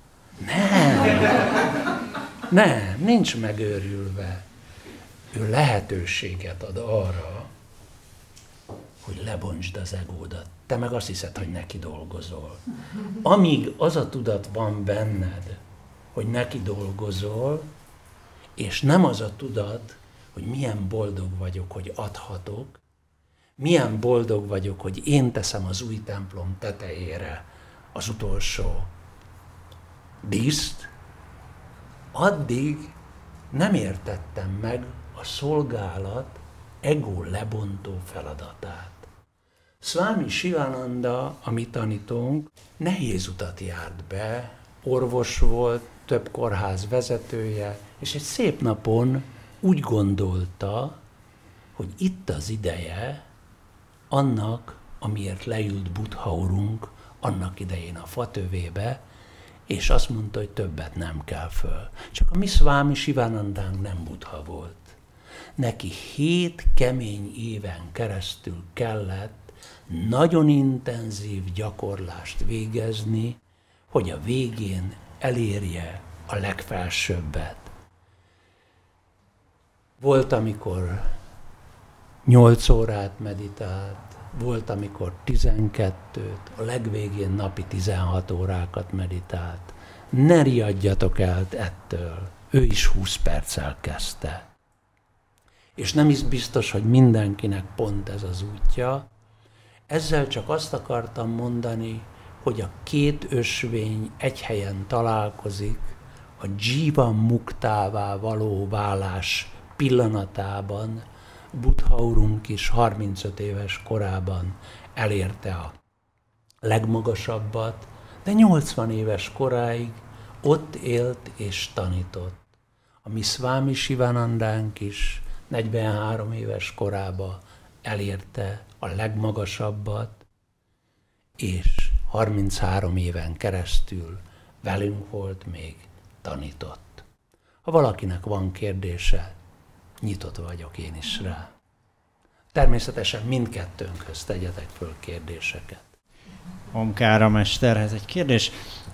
Speaker 1: Nem, nincs megőrülve. Ő lehetőséget ad arra, hogy lebontsd az egódat. Te meg azt hiszed, hogy neki dolgozol. Amíg az a tudat van benned, hogy neki dolgozol, és nem az a tudat, hogy milyen boldog vagyok, hogy adhatok, milyen boldog vagyok, hogy én teszem az új templom tetejére az utolsó díszt, addig nem értettem meg a szolgálat ego lebontó feladatát. Swami Sivananda, a mi tanítónk, nehéz utat járt be, orvos volt, több kórház vezetője, és egy szép napon úgy gondolta, hogy itt az ideje, annak, amiért leült Buddha úrunk annak idején a fatövébe, és azt mondta, hogy többet nem kell föl. Csak a mi Swami Sivanandánk nem Buddha volt. Neki 7 kemény éven keresztül kellett nagyon intenzív gyakorlást végezni, hogy a végén elérje a legfelsőbbet. Volt, amikor 8 órát meditált, volt, amikor 12-t, a legvégén napi 16 órákat meditált. Ne riadjatok el ettől, ő is 20 perccel kezdte. És nem is biztos, hogy mindenkinek pont ez az útja. Ezzel csak azt akartam mondani, hogy a 2 ösvény egy helyen találkozik, a Jiva Muktává való válás pillanatában. Buddha úrunk is 35 éves korában elérte a legmagasabbat, de 80 éves koráig ott élt és tanított. A mi Swami Sivanandánk is 43 éves korában elérte a legmagasabbat, és 33 éven keresztül velünk volt még, tanított. Ha valakinek van kérdése, nyitott vagyok én is rá. Természetesen mindkettőnkhöz tegyetek föl kérdéseket.
Speaker 6: Omkára mesterhez egy kérdés.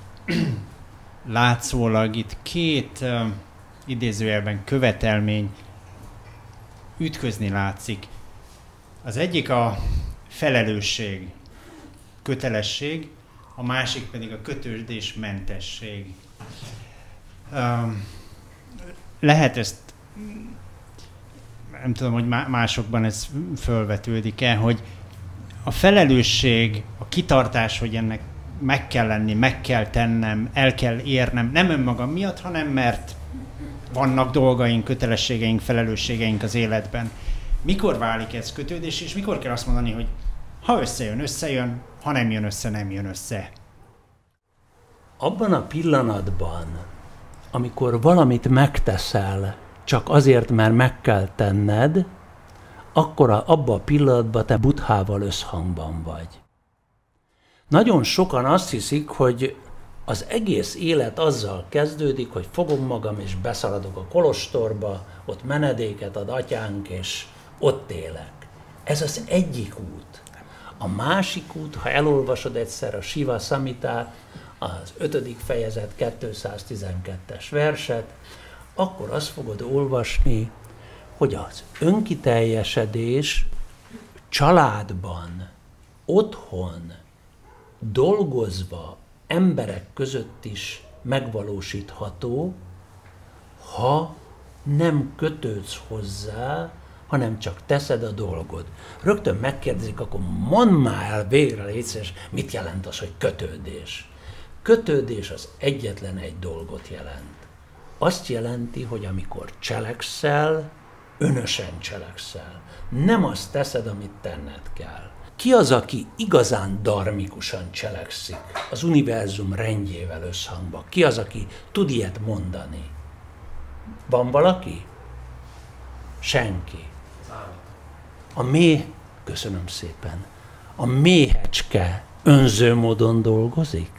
Speaker 6: Látszólag itt 2 idézőjelben követelmény ütközni látszik. Az egyik a felelősség, kötelesség, a másik pedig a kötődésmentesség. Lehet ezt, nem tudom, hogy másokban ez fölvetődik-e, hogy a felelősség, a kitartás, hogy ennek meg kell lenni, meg kell tennem, el kell érnem, nem önmagam miatt, hanem mert vannak dolgaink, kötelességeink, felelősségeink az életben. Mikor válik ez kötődés, és mikor kell azt mondani, hogy ha összejön, összejön, ha nem jön össze, nem jön össze?
Speaker 1: Abban a pillanatban, amikor valamit megteszel, csak azért, mert meg kell tenned, akkor abban a pillanatban te Buddhával összhangban vagy. Nagyon sokan azt hiszik, hogy az egész élet azzal kezdődik, hogy fogom magam és beszaladok a kolostorba, ott menedéket ad atyánk, és ott élek. Ez az egyik út. A másik út, ha elolvasod egyszer a Siva Samhitát, az 5. fejezet 212-es verset, akkor azt fogod olvasni, hogy az önkiteljesedés családban, otthon, dolgozva, emberek között is megvalósítható, ha nem kötődsz hozzá, hanem csak teszed a dolgod. Rögtön megkérdezik, akkor mondd már el végre, légy szíves, mit jelent az, hogy kötődés? Kötődés az egyetlen egy dolgot jelent. Azt jelenti, hogy amikor cselekszel, önösen cselekszel. Nem azt teszed, amit tenned kell. Ki az, aki igazán dharmikusan cselekszik, az univerzum rendjével összhangban? Ki az, aki tud ilyet mondani? Van valaki? Senki. Köszönöm szépen. A méhecske önző módon dolgozik?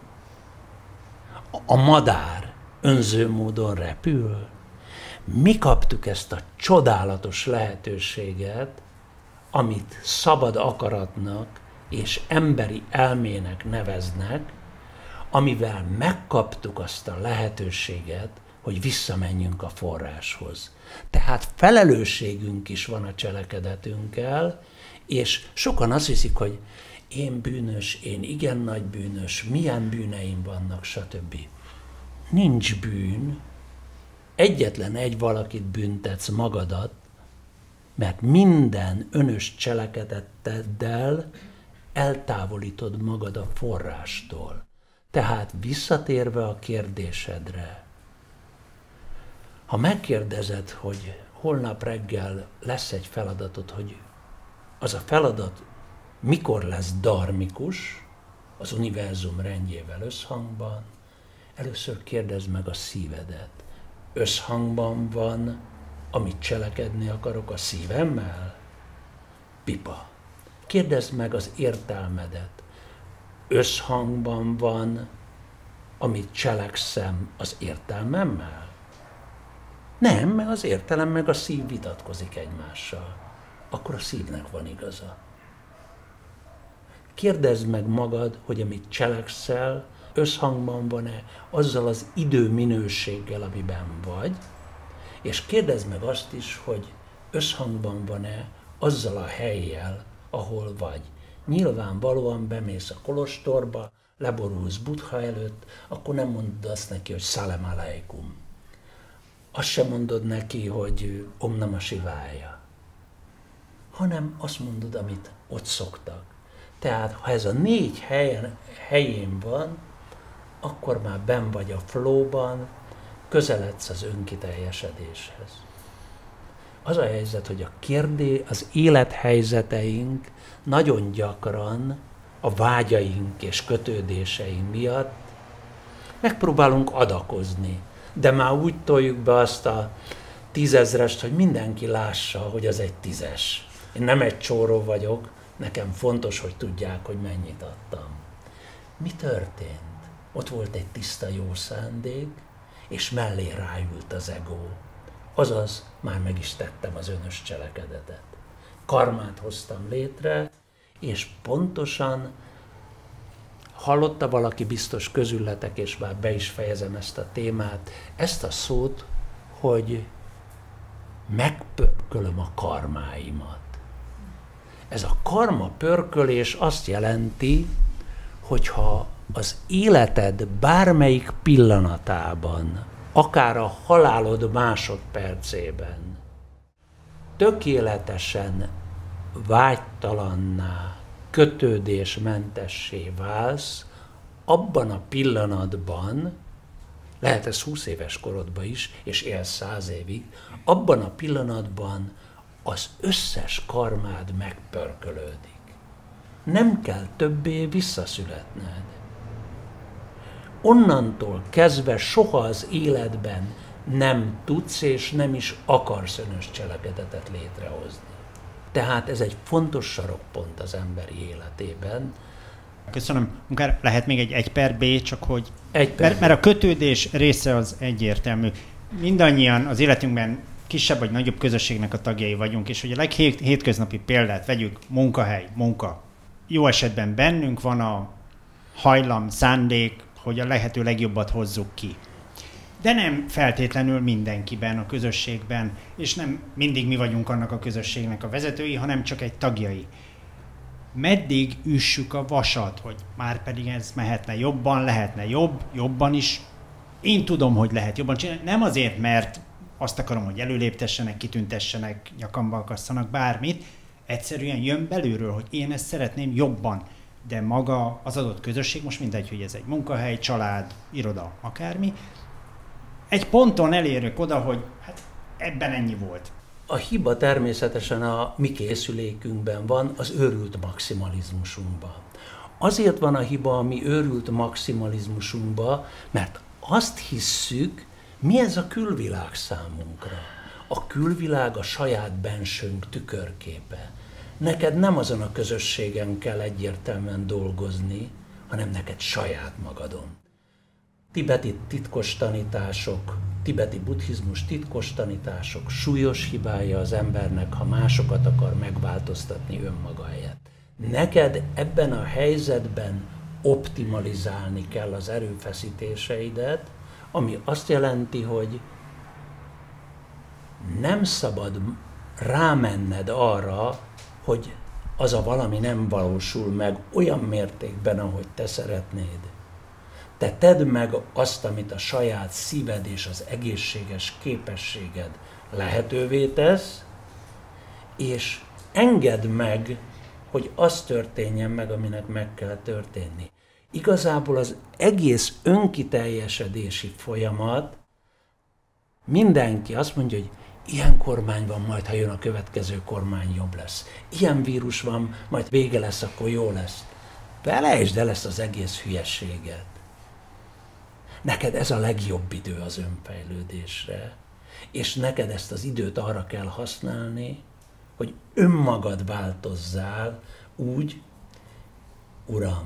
Speaker 1: A madár önző módon repül? Mi kaptuk ezt a csodálatos lehetőséget, amit szabad akaratnak és emberi elmének neveznek, amivel megkaptuk azt a lehetőséget, hogy visszamenjünk a forráshoz. Tehát felelősségünk is van a cselekedetünkkel, és sokan azt hiszik, hogy én bűnös, én igen nagy bűnös, milyen bűneim vannak, stb. Nincs bűn, egyetlen egy valakit büntetsz, magadat, mert minden önös cselekedeteddel eltávolítod magad a forrástól. Tehát visszatérve a kérdésedre, ha megkérdezed, hogy holnap reggel lesz egy feladatod, hogy az a feladat mikor lesz dharmikus, az univerzum rendjével összhangban, először kérdezd meg a szívedet. Összhangban van, amit cselekedni akarok, a szívemmel? Pipa. Kérdezd meg az értelmedet. Összhangban van, amit cselekszem, az értelmemmel? Nem, mert az értelem meg a szív vitatkozik egymással. Akkor a szívnek van igaza. Kérdezd meg magad, hogy amit cselekszel, összhangban van-e azzal az időminőséggel, amiben vagy, és kérdezd meg azt is, hogy összhangban van-e azzal a hellyel, ahol vagy. Nyilvánvalóan bemész a kolostorba, leborulsz Buddha előtt, akkor nem mondod azt neki, hogy Szalem aleikum. Azt sem mondod neki, hogy Om Namah Sivája, hanem azt mondod, amit ott szoktak. Tehát, ha ez a 4 helyén van, akkor már benn vagy a flow-ban, közeledsz az önkiteljesedéshez. Az a helyzet, hogy az élethelyzeteink nagyon gyakran a vágyaink és kötődéseink miatt megpróbálunk adakozni, de már úgy toljuk be azt a 10 000-est, hogy mindenki lássa, hogy az egy 10-es. Én nem egy csóró vagyok, nekem fontos, hogy tudják, hogy mennyit adtam. Mi történt? Ott volt egy tiszta jó szándék, és mellé ráült az ego. Azaz, már meg is tettem az önös cselekedetet. Karmát hoztam létre, és pontosan hallotta valaki biztos közületek, és már be is fejezem ezt a témát, ezt a szót, hogy megpörkölöm a karmáimat. Ez a karma pörkölés azt jelenti, hogyha az életed bármelyik pillanatában, akár a halálod másodpercében tökéletesen vágytalanná, kötődésmentessé válsz, abban a pillanatban, lehet ez 20 éves korodban is, és élsz 100 évig, abban a pillanatban az összes karmád megpörkölődik. Nem kell többé visszaszületned. Onnantól kezdve soha az életben nem tudsz és nem is akarsz önös cselekedetet létrehozni. Tehát ez egy fontos sarokpont az emberi életében.
Speaker 6: Köszönöm. Akár lehet még egy per B, csak hogy...
Speaker 1: Mert
Speaker 6: a kötődés része az egyértelmű. Mindannyian az életünkben kisebb vagy nagyobb közösségnek a tagjai vagyunk, és hogy a leghétköznapi példát vegyük, munkahely, munka. Jó esetben bennünk van a hajlam, szándék, hogy a lehető legjobbat hozzuk ki. De nem feltétlenül mindenkiben, a közösségben, és nem mindig mi vagyunk annak a közösségnek a vezetői, hanem csak egy tagjai. Meddig üssük a vasat, hogy már pedig ez mehetne jobban, lehetne jobban is. Én tudom, hogy lehet jobban csinálni. Nem azért, mert azt akarom, hogy előléptessenek, kitüntessenek, nyakamba akasszanak bármit. Egyszerűen jön belülről, hogy én ezt szeretném jobban. De maga az adott közösség, most mindegy, hogy ez egy munkahely, család, iroda, akármi, egy ponton elérök oda, hogy hát ebben ennyi volt.
Speaker 1: A hiba természetesen a mi készülékünkben van, az őrült maximalizmusunkban. Azért van a hiba a mi őrült maximalizmusunkban, mert azt hisszük, mi ez a külvilág számunkra. A külvilág a saját bensőnk tükörképe. Neked nem azon a közösségen kell egyértelműen dolgozni, hanem neked saját magadon. Tibeti titkos tanítások, tibeti buddhizmus titkos tanítások, súlyos hibája az embernek, ha másokat akar megváltoztatni önmaga helyett. Neked ebben a helyzetben optimalizálni kell az erőfeszítéseidet, ami azt jelenti, hogy nem szabad rámenned arra, hogy az a valami nem valósul meg olyan mértékben, ahogy te szeretnéd. Te tedd meg azt, amit a saját szíved és az egészséges képességed lehetővé tesz, és engedd meg, hogy az történjen meg, aminek meg kell történni. Igazából az egész önkiteljesedési folyamat, mindenki azt mondja, hogy ilyen kormány van, majd ha jön a következő kormány, jobb lesz. Ilyen vírus van, majd vége lesz, akkor jó lesz. Felejtsd el ezt az egész hülyességet. Neked ez a legjobb idő az önfejlődésre, és neked ezt az időt arra kell használni, hogy önmagad változzál, úgy, Uram,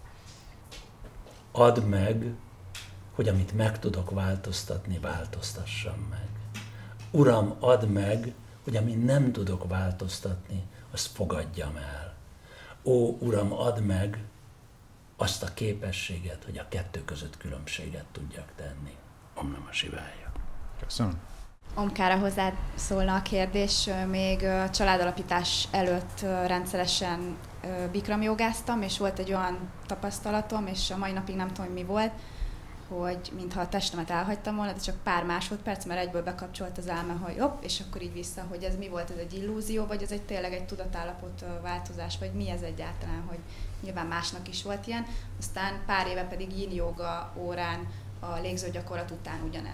Speaker 1: add meg, hogy amit meg tudok változtatni, változtassam meg. Uram, add meg, hogy amit nem tudok változtatni, azt fogadjam el. Ó, Uram, add meg azt a képességet, hogy a kettő között különbséget tudjak tenni. Om Namah Sivája.
Speaker 6: Köszönöm.
Speaker 4: Omkára hozzád szólna a kérdés. Még családalapítás előtt rendszeresen bikram jogáztam, és volt egy olyan tapasztalatom, és a mai napig nem tudom, hogy mi volt, hogy mintha a testemet elhagytam volna, de csak pár másodperc, mert egyből bekapcsolt az elme, hogy hopp, és akkor így vissza, hogy ez mi volt, ez egy illúzió, vagy ez egy tényleg egy tudatállapot változás, vagy mi ez egyáltalán, hogy nyilván másnak is volt ilyen. Aztán pár éve pedig yin yoga órán a légzőgyakorlat után ugyanez.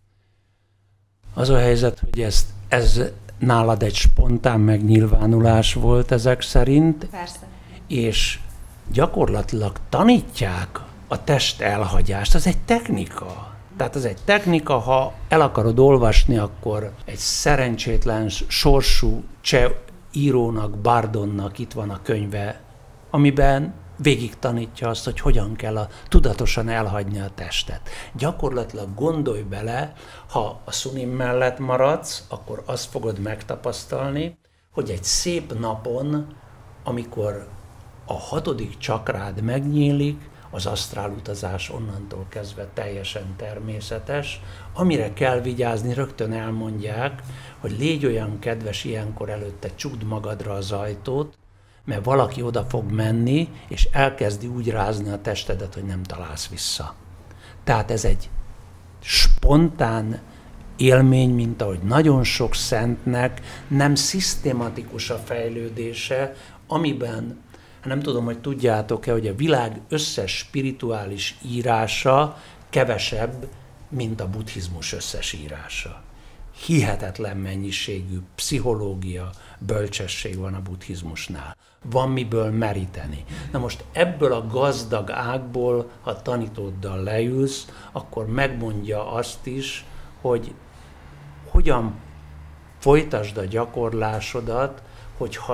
Speaker 1: Az a helyzet, hogy ez nálad egy spontán megnyilvánulás volt ezek szerint.
Speaker 4: Persze.
Speaker 1: És gyakorlatilag tanítják a test elhagyást. Az egy technika. Tehát ez egy technika, ha el akarod olvasni, akkor egy szerencsétlen sorsú cseh írónak, Bardonnak itt van a könyve, amiben végig tanítja azt, hogy hogyan kell tudatosan elhagyni a testet. Gyakorlatilag gondolj bele, ha a szunim mellett maradsz, akkor azt fogod megtapasztalni, hogy egy szép napon, amikor a 6. csakrád megnyílik, az asztrálutazás onnantól kezdve teljesen természetes. Amire kell vigyázni, rögtön elmondják, hogy légy olyan kedves ilyenkor előtte, csukd magadra az ajtót, mert valaki oda fog menni, és elkezdi úgy rázni a testedet, hogy nem találsz vissza. Tehát ez egy spontán élmény, mint ahogy nagyon sok szentnek nem szisztematikus a fejlődése, amiben, nem tudom, hogy tudjátok-e, hogy a világ összes spirituális írása kevesebb, mint a buddhizmus összes írása. Hihetetlen mennyiségű pszichológia, bölcsesség van a buddhizmusnál. Van miből meríteni. Na most ebből a gazdag ágból, ha tanítóddal leülsz, akkor megmondja azt is, hogy hogyan folytasd a gyakorlásodat, hogyha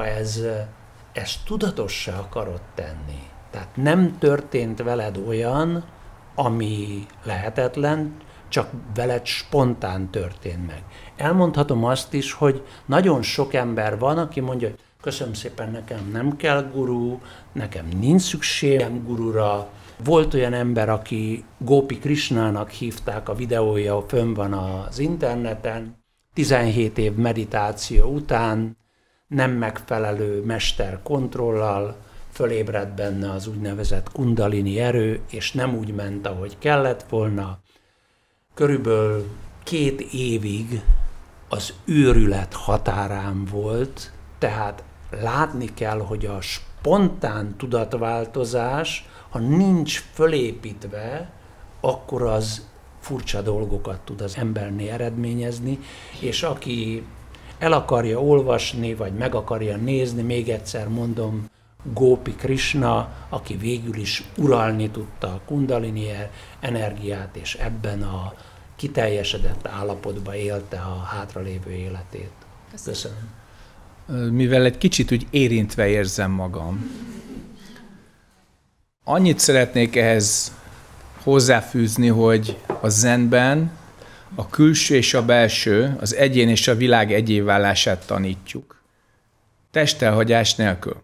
Speaker 1: ezt tudatossá akarod tenni. Tehát nem történt veled olyan, ami lehetetlen, csak veled spontán történt meg. Elmondhatom azt is, hogy nagyon sok ember van, aki mondja, hogy köszönöm szépen, nekem nem kell guru, nekem nincs szükségem gurura. Volt olyan ember, aki Gopi Krishnának hívták, a videója fönn van az interneten, 17 év meditáció után, nem megfelelő mesterkontrollal, fölébredt benne az úgynevezett kundalini erő, és nem úgy ment, ahogy kellett volna. Körülbelül 2 évig az őrület határán volt, tehát látni kell, hogy a spontán tudatváltozás, ha nincs fölépítve, akkor az furcsa dolgokat tud az embernél eredményezni, és aki el akarja olvasni, vagy meg akarja nézni, még egyszer mondom, Gopi Krishna, aki végül is uralni tudta a kundalini energiát, és ebben a kiteljesedett állapotban élte a hátralévő életét. Köszönöm.
Speaker 2: Mivel egy kicsit úgy érintve érzem magam, annyit szeretnék ehhez hozzáfűzni, hogy a zenben a külső és a belső, az egyén és a világ egyé válását tanítjuk. Testelhagyás nélkül.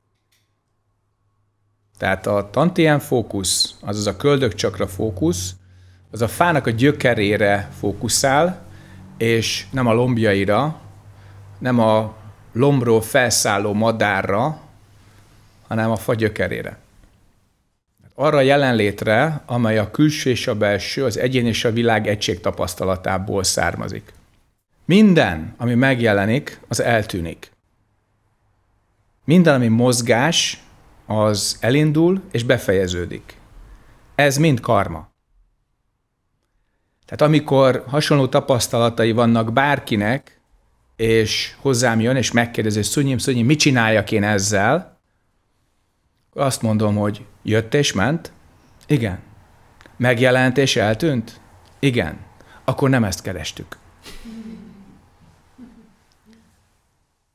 Speaker 2: Tehát a tantien fókusz, azaz a köldökcsakra fókusz, az a fának a gyökerére fókuszál, és nem a lombjaira, nem a lombról felszálló madárra, hanem a fa gyökerére. Arra a jelenlétre, amely a külső és a belső, az egyén és a világ egység tapasztalatából származik. Minden, ami megjelenik, az eltűnik. Minden, ami mozgás, az elindul és befejeződik. Ez mind karma. Tehát amikor hasonló tapasztalatai vannak bárkinek, és hozzám jön, és megkérdezi, hogy Szunyi, mit csináljak én ezzel? Azt mondom, hogy jött és ment? Igen. Megjelent és eltűnt? Igen. Akkor nem ezt kerestük.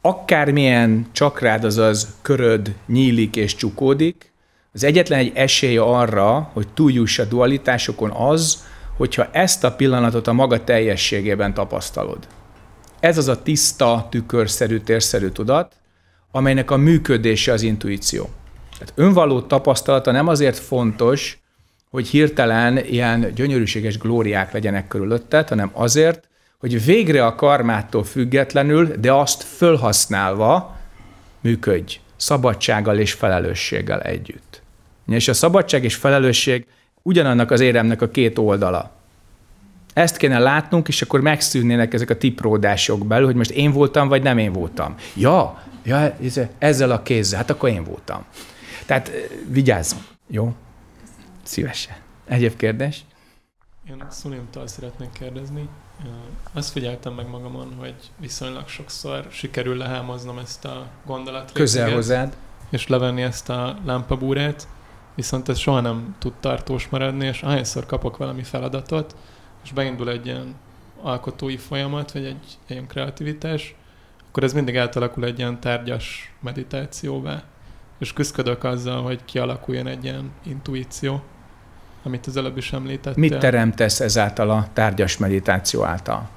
Speaker 2: akármilyen csakrád, azaz köröd nyílik és csukódik, az egyetlen egy esély arra, hogy túljuss a dualitásokon az, hogyha ezt a pillanatot a maga teljességében tapasztalod. Ez az a tiszta, tükörszerű, térszerű tudat, amelynek a működése az intuíció. Tehát önvaló tapasztalata nem azért fontos, hogy hirtelen ilyen gyönyörűséges glóriák legyenek körülötted, hanem azért, hogy végre a karmától függetlenül, de azt fölhasználva működj, szabadsággal és felelősséggel együtt. És a szabadság és felelősség ugyanannak az éremnek a két oldala. Ezt kéne látnunk, és akkor megszűnnének ezek a tipródások belül, hogy most én voltam, vagy nem én voltam. Ja, ezzel a kézzel, hát akkor én voltam. Tehát vigyázzunk, jó? Szívesen. Egyéb kérdés?
Speaker 7: Én Sunimtól szeretnék kérdezni. Azt figyeltem meg magamon, hogy viszonylag sokszor sikerül lehámoznom ezt a gondolatréteget.
Speaker 2: Közel hozzád.
Speaker 7: És levenni ezt a lámpabúrát, viszont ez soha nem tud tartós maradni, és ahányszor kapok valami feladatot, és beindul egy ilyen alkotói folyamat, vagy egy ilyen kreativitás, akkor ez mindig átalakul egy ilyen tárgyas meditációvá. És küzdök azzal, hogy kialakuljon egy ilyen intuíció, amit az előbb is említettél.
Speaker 2: Mit teremtesz ezáltal a tárgyas meditáció által?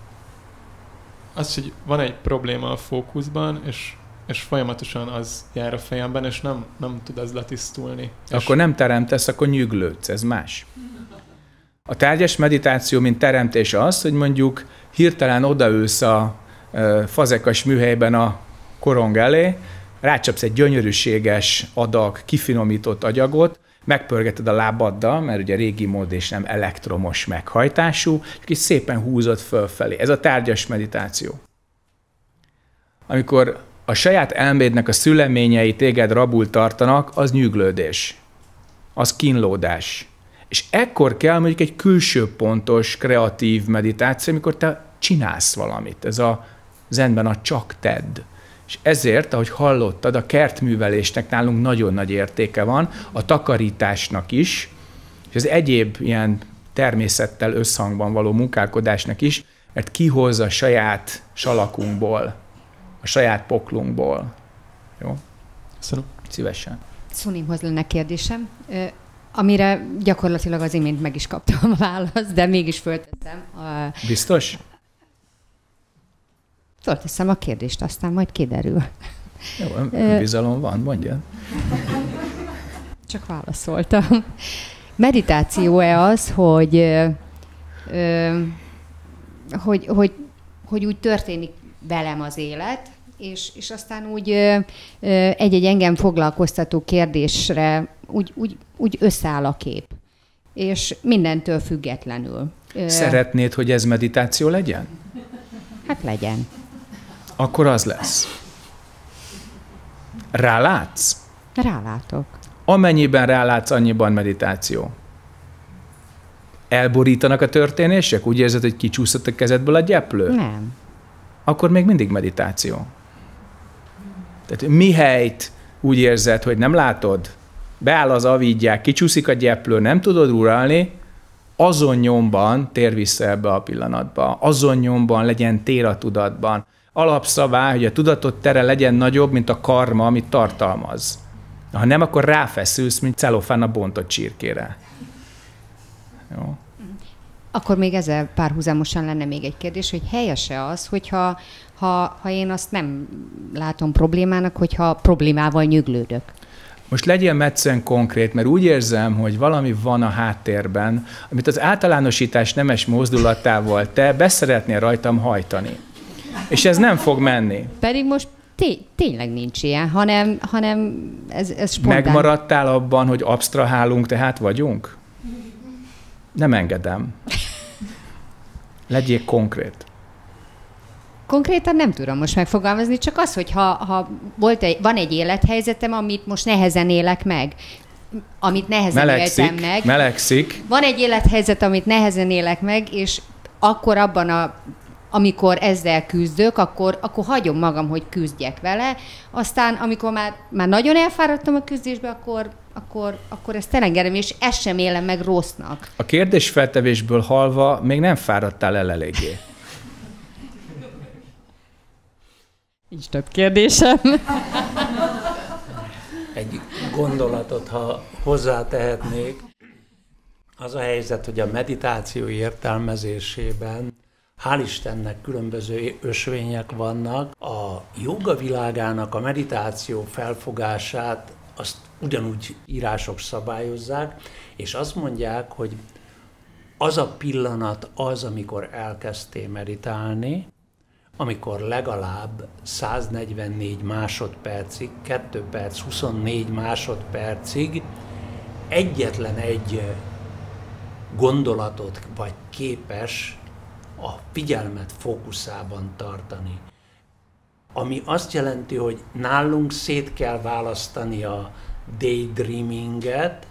Speaker 7: Az, hogy van egy probléma a fókuszban, és folyamatosan az jár a fejemben, és nem tud az letisztulni.
Speaker 2: Akkor nem teremtesz, akkor nyüglődsz, ez más. A tárgyas meditáció, mint teremtés az, hogy mondjuk hirtelen odaülsz a fazekas műhelyben a korong elé, rácsapsz egy gyönyörűséges adag, kifinomított agyagot, megpörgeted a lábaddal, mert ugye régi mód és nem elektromos meghajtású, és szépen húzod fölfelé. Ez a tárgyas meditáció. Amikor a saját elmédnek a szüleményei téged rabul tartanak, az nyüglődés, az kínlódás. És ekkor kell mondjuk egy külső pontos, kreatív meditáció, amikor te csinálsz valamit. Ez a zenben a csak tedd. És ezért, ahogy hallottad, a kertművelésnek nálunk nagyon nagy értéke van, a takarításnak is, és az egyéb ilyen természettel összhangban való munkálkodásnak is, mert kihoz a saját salakunkból, a saját poklunkból. Jó?
Speaker 7: Köszönöm.
Speaker 2: Szívesen.
Speaker 8: Sunimhoz lenne kérdésem, amire gyakorlatilag az imént meg is kaptam a választ, de mégis fölteszem.
Speaker 2: Biztos?
Speaker 8: Fölteszem a kérdést, aztán majd kiderül.
Speaker 2: Jó, bizalom van, mondja.
Speaker 8: Csak válaszoltam. Meditáció-e az, hogy úgy történik velem az élet, és aztán úgy egy-egy engem foglalkoztató kérdésre úgy összeáll a kép. És mindentől függetlenül.
Speaker 2: Szeretnéd, hogy ez meditáció legyen?
Speaker 8: Hát legyen.
Speaker 2: Akkor az lesz. Rálátsz?
Speaker 8: Rálátok.
Speaker 2: Amennyiben rálátsz, annyiban meditáció. Elborítanak a történések? Úgy érzed, hogy kicsúszott a kezedből a gyeplő?
Speaker 8: Nem.
Speaker 2: Akkor még mindig meditáció. Tehát mihelyt úgy érzed, hogy nem látod, beáll az avidják, kicsúszik a gyeplő, nem tudod uralni, azon nyomban tér vissza ebbe a pillanatba. Azon nyomban legyen tér a tudatban. Alapszabály, hogy a tudatot tere legyen nagyobb, mint a karma, amit tartalmaz. Ha nem, akkor ráfeszülsz, mint celofán a bontott csirkére. Jó.
Speaker 8: Akkor még ezzel párhuzamosan lenne még egy kérdés, hogy helyes-e az, hogyha én azt nem látom problémának, hogyha problémával nyüglődök?
Speaker 2: Most legyél metszen konkrét, mert úgy érzem, hogy valami van a háttérben, amit az általánosítás nemes mozdulatával te beszeretnél rajtam hajtani. És ez nem fog menni.
Speaker 8: Pedig most tényleg nincs ilyen, hanem ez spontán.
Speaker 2: Megmaradtál abban, hogy absztrahálunk, tehát vagyunk? Nem engedem. Legyél konkrét.
Speaker 8: Konkrétan nem tudom most megfogalmazni, csak az, hogy ha van egy élethelyzetem, amit most nehezen élek meg, amit nehezen éltem meg.
Speaker 2: Melegszik.
Speaker 8: Van egy élethelyzet, amit nehezen élek meg, és akkor amikor ezzel küzdök, akkor hagyom magam, hogy küzdjek vele. Aztán, amikor már nagyon elfáradtam a küzdésbe, akkor ezt elengedem, és ezt sem élem meg rossznak.
Speaker 2: A kérdésfeltevésből halva még nem fáradtál el eléggé.
Speaker 9: Nincs több kérdésem.
Speaker 1: Egy gondolatot, ha hozzátehetnék, az a helyzet, hogy a meditáció értelmezésében hál' Istennek különböző ösvények vannak. A jóga világának a meditáció felfogását azt ugyanúgy írások szabályozzák, és azt mondják, hogy az a pillanat az, amikor elkezdtél meditálni, amikor legalább 144 másodpercig, 2 perc, 24 másodpercig egyetlen egy gondolatot vagy képes a figyelmet fókuszában tartani. Ami azt jelenti, hogy nálunk szét kell választani a daydreaminget,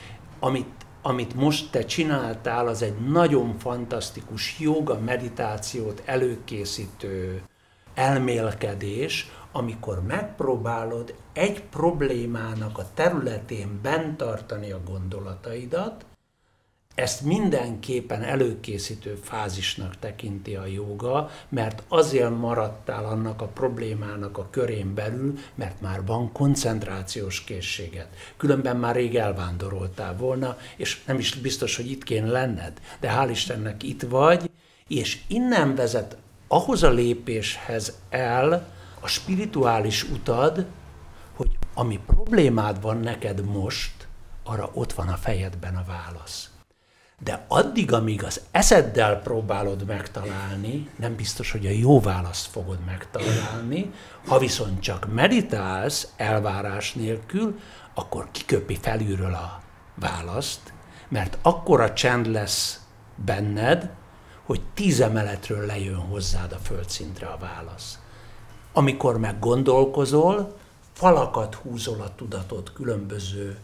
Speaker 1: amit most te csináltál, az egy nagyon fantasztikus jóga meditációt előkészítő elmélkedés, amikor megpróbálod egy problémának a területén bent tartani a gondolataidat. Ezt mindenképpen előkészítő fázisnak tekinti a jóga, mert azért maradtál annak a problémának a körén belül, mert már van koncentrációs készséged. Különben már rég elvándoroltál volna, és nem is biztos, hogy itt kéne lenned. De hál' Istennek itt vagy, és innen vezet ahhoz a lépéshez el a spirituális utad, hogy ami problémád van neked most, arra ott van a fejedben a válasz. De addig, amíg az eszeddel próbálod megtalálni, nem biztos, hogy a jó választ fogod megtalálni. Ha viszont csak meditálsz elvárás nélkül, akkor kiköpi felülről a választ, mert akkora csend lesz benned, hogy 10 emeletről lejön hozzád a földszintre a válasz. Amikor meg gondolkozol, falakat húzol a tudatod különböző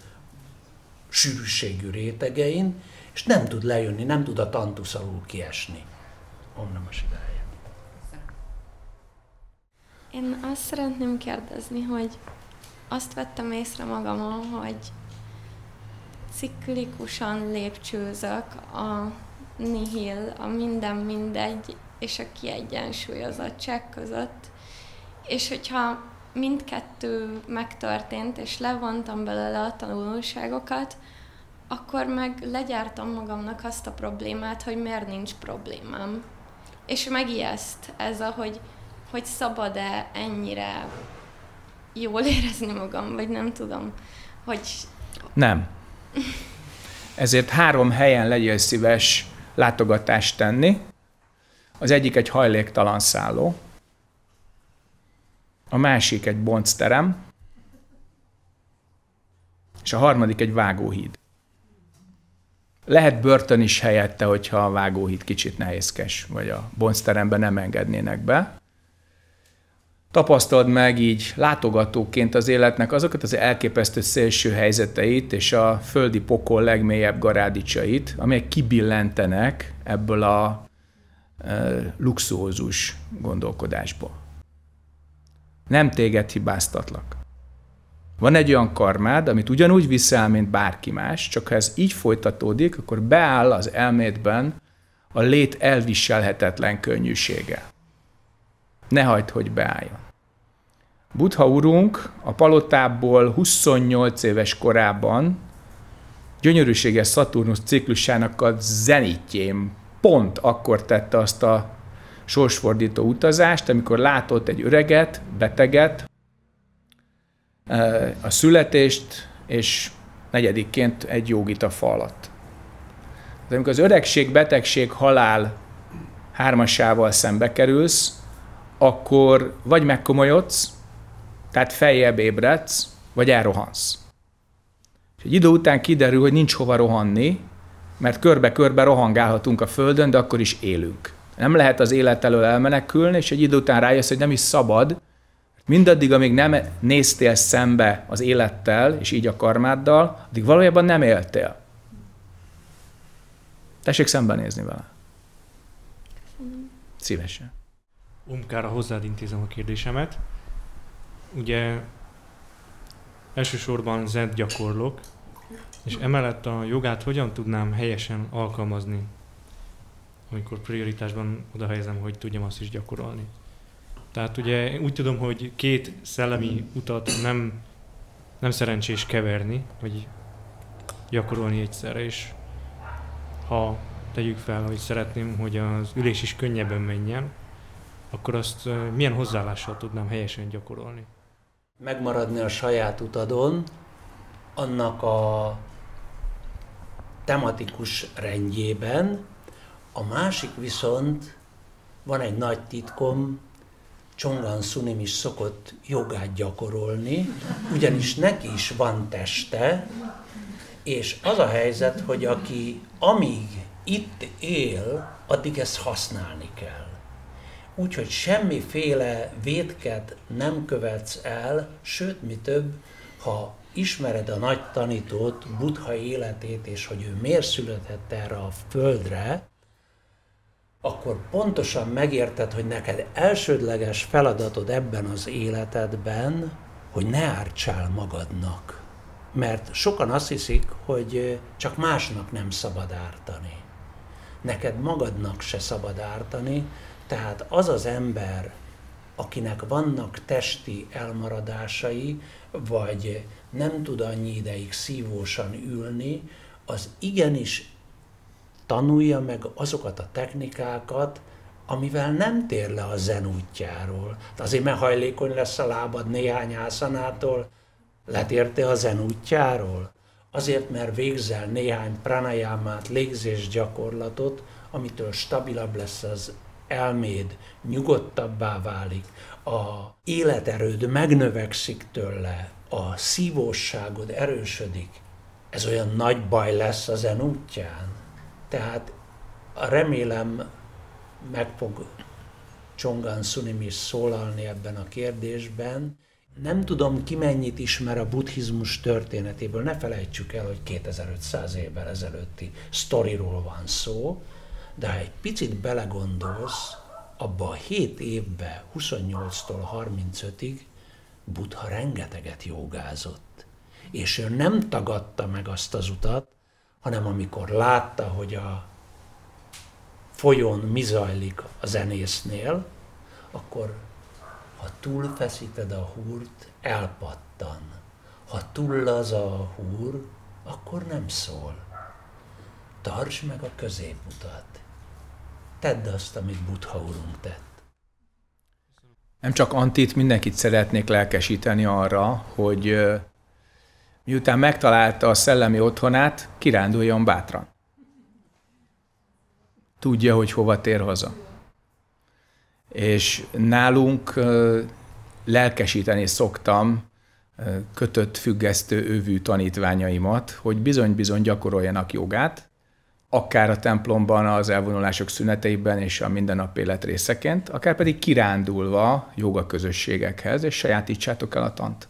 Speaker 1: sűrűségű rétegein, és nem tud lejönni, nem tud a tantusz alul kiesni. Om Namah Shivaya.
Speaker 10: Én azt szeretném kérdezni, hogy azt vettem észre magamon, hogy ciklikusan lépcsőzök a nihil, a minden mindegy és a kiegyensúlyozottság között. És hogyha mindkettő megtörtént, és levontam belőle a tanulságokat, akkor meg legyártam magamnak azt a problémát, hogy miért nincs problémám. És megijeszt ez, hogy szabad-e ennyire jól érezni magam, vagy nem tudom, hogy...
Speaker 2: Nem. Ezért 3 helyen legyél szíves látogatást tenni. Az egyik egy hajléktalan szálló, a másik egy boncterem, és a harmadik egy vágóhíd. Lehet börtön is helyette, hogyha a vágóhíd kicsit nehézkes, vagy a boncteremben nem engednének be. Tapasztald meg így látogatóként az életnek azokat az elképesztő szélső helyzeteit és a földi pokol legmélyebb garádicsait, amelyek kibillentenek ebből a luxuózus gondolkodásból. Nem téged hibáztatlak. Van egy olyan karmád, amit ugyanúgy viszel, mint bárki más, csak ha ez így folytatódik, akkor beáll az elmédben a lét elviselhetetlen könnyűsége. Ne hagyd, hogy beálljon. Buddha urunk a palotából 28 éves korában gyönyörűséges Szaturnusz ciklusának a zenitjén pont akkor tette azt a sorsfordító utazást, amikor látott egy öreget, beteget, a születést, és 4-ként egy jógit a fa alatt. De amikor az öregség, betegség, halál 3-asával szembe kerülsz, akkor vagy megkomolyodsz, tehát feljebb ébredsz, vagy elrohansz. És egy idő után kiderül, hogy nincs hova rohanni, mert körbe-körbe rohangálhatunk a Földön, de akkor is élünk. Nem lehet az élet elől elmenekülni, és egy idő után rájössz, hogy nem is szabad, mindaddig, amíg nem néztél szembe az élettel, és így a karmáddal, addig valójában nem éltél. Tessék szembenézni vele. Szívesen.
Speaker 3: Omkára, hozzád intézem a kérdésemet. Ugye elsősorban zent gyakorlok, és emellett a jogát hogyan tudnám helyesen alkalmazni, amikor prioritásban oda helyezem, hogy tudjam azt is gyakorolni. Tehát ugye úgy tudom, hogy két szellemi utat nem szerencsés keverni, vagy gyakorolni egyszerre, és ha tegyük fel, hogy szeretném, hogy az ülés is könnyebben menjen, akkor azt milyen hozzáállással tudnám helyesen gyakorolni?
Speaker 1: Megmaradni a saját utadon, annak a tematikus rendjében, a másik viszont van egy nagy titkom, Chongan Sunim is szokott jogát gyakorolni, ugyanis neki is van teste, és az a helyzet, hogy aki amíg itt él, addig ezt használni kell. Úgyhogy semmiféle vétket nem követsz el, sőt, mi több, ha ismered a nagy tanítót, Buddha életét, és hogy ő miért született erre a földre, akkor pontosan megérted, hogy neked elsődleges feladatod ebben az életedben, hogy ne ártsál magadnak. Mert sokan azt hiszik, hogy csak másnak nem szabad ártani. Neked magadnak se szabad ártani, tehát az az ember, akinek vannak testi elmaradásai, vagy nem tud annyi ideig szívósan ülni, az igenis tanulja meg azokat a technikákat, amivel nem tér le a zen útjáról. Azért, mert hajlékony lesz a lábad néhány ászanától, letérte a zen útjáról? Azért, mert végzel néhány pranayamát, légzés gyakorlatot, amitől stabilabb lesz az elméd, nyugodtabbá válik, a életerőd megnövekszik tőle, a szívósságod erősödik. Ez olyan nagy baj lesz a zen útján. Tehát remélem meg fog Chongan Sunim is szólalni ebben a kérdésben. Nem tudom, ki mennyit ismer a buddhizmus történetéből. Ne felejtsük el, hogy 2500 évvel ezelőtti sztoriról van szó, de ha egy picit belegondolsz, abba a 7 évben, 28-tól 35-ig Buddha rengeteget jogázott. És ő nem tagadta meg azt az utat, hanem amikor látta, hogy a folyón mi zajlik a zenésznél, akkor ha túlfeszíted a húrt, elpattan. Ha túl laza a húr, akkor nem szól. Tartsd meg a középutat. Tedd azt, amit Buddha úrunk tett.
Speaker 2: Nem csak Antit, mindenkit szeretnék lelkesíteni arra, hogy miután megtalálta a szellemi otthonát, kiránduljon bátran. Tudja, hogy hova tér haza. És nálunk lelkesíteni szoktam kötött, függesztő, övű tanítványaimat, hogy bizony-bizony gyakoroljanak jogát, akár a templomban, az elvonulások szüneteiben és a mindennapi élet részeként, akár pedig kirándulva joga közösségekhez, és sajátítsátok el a tant.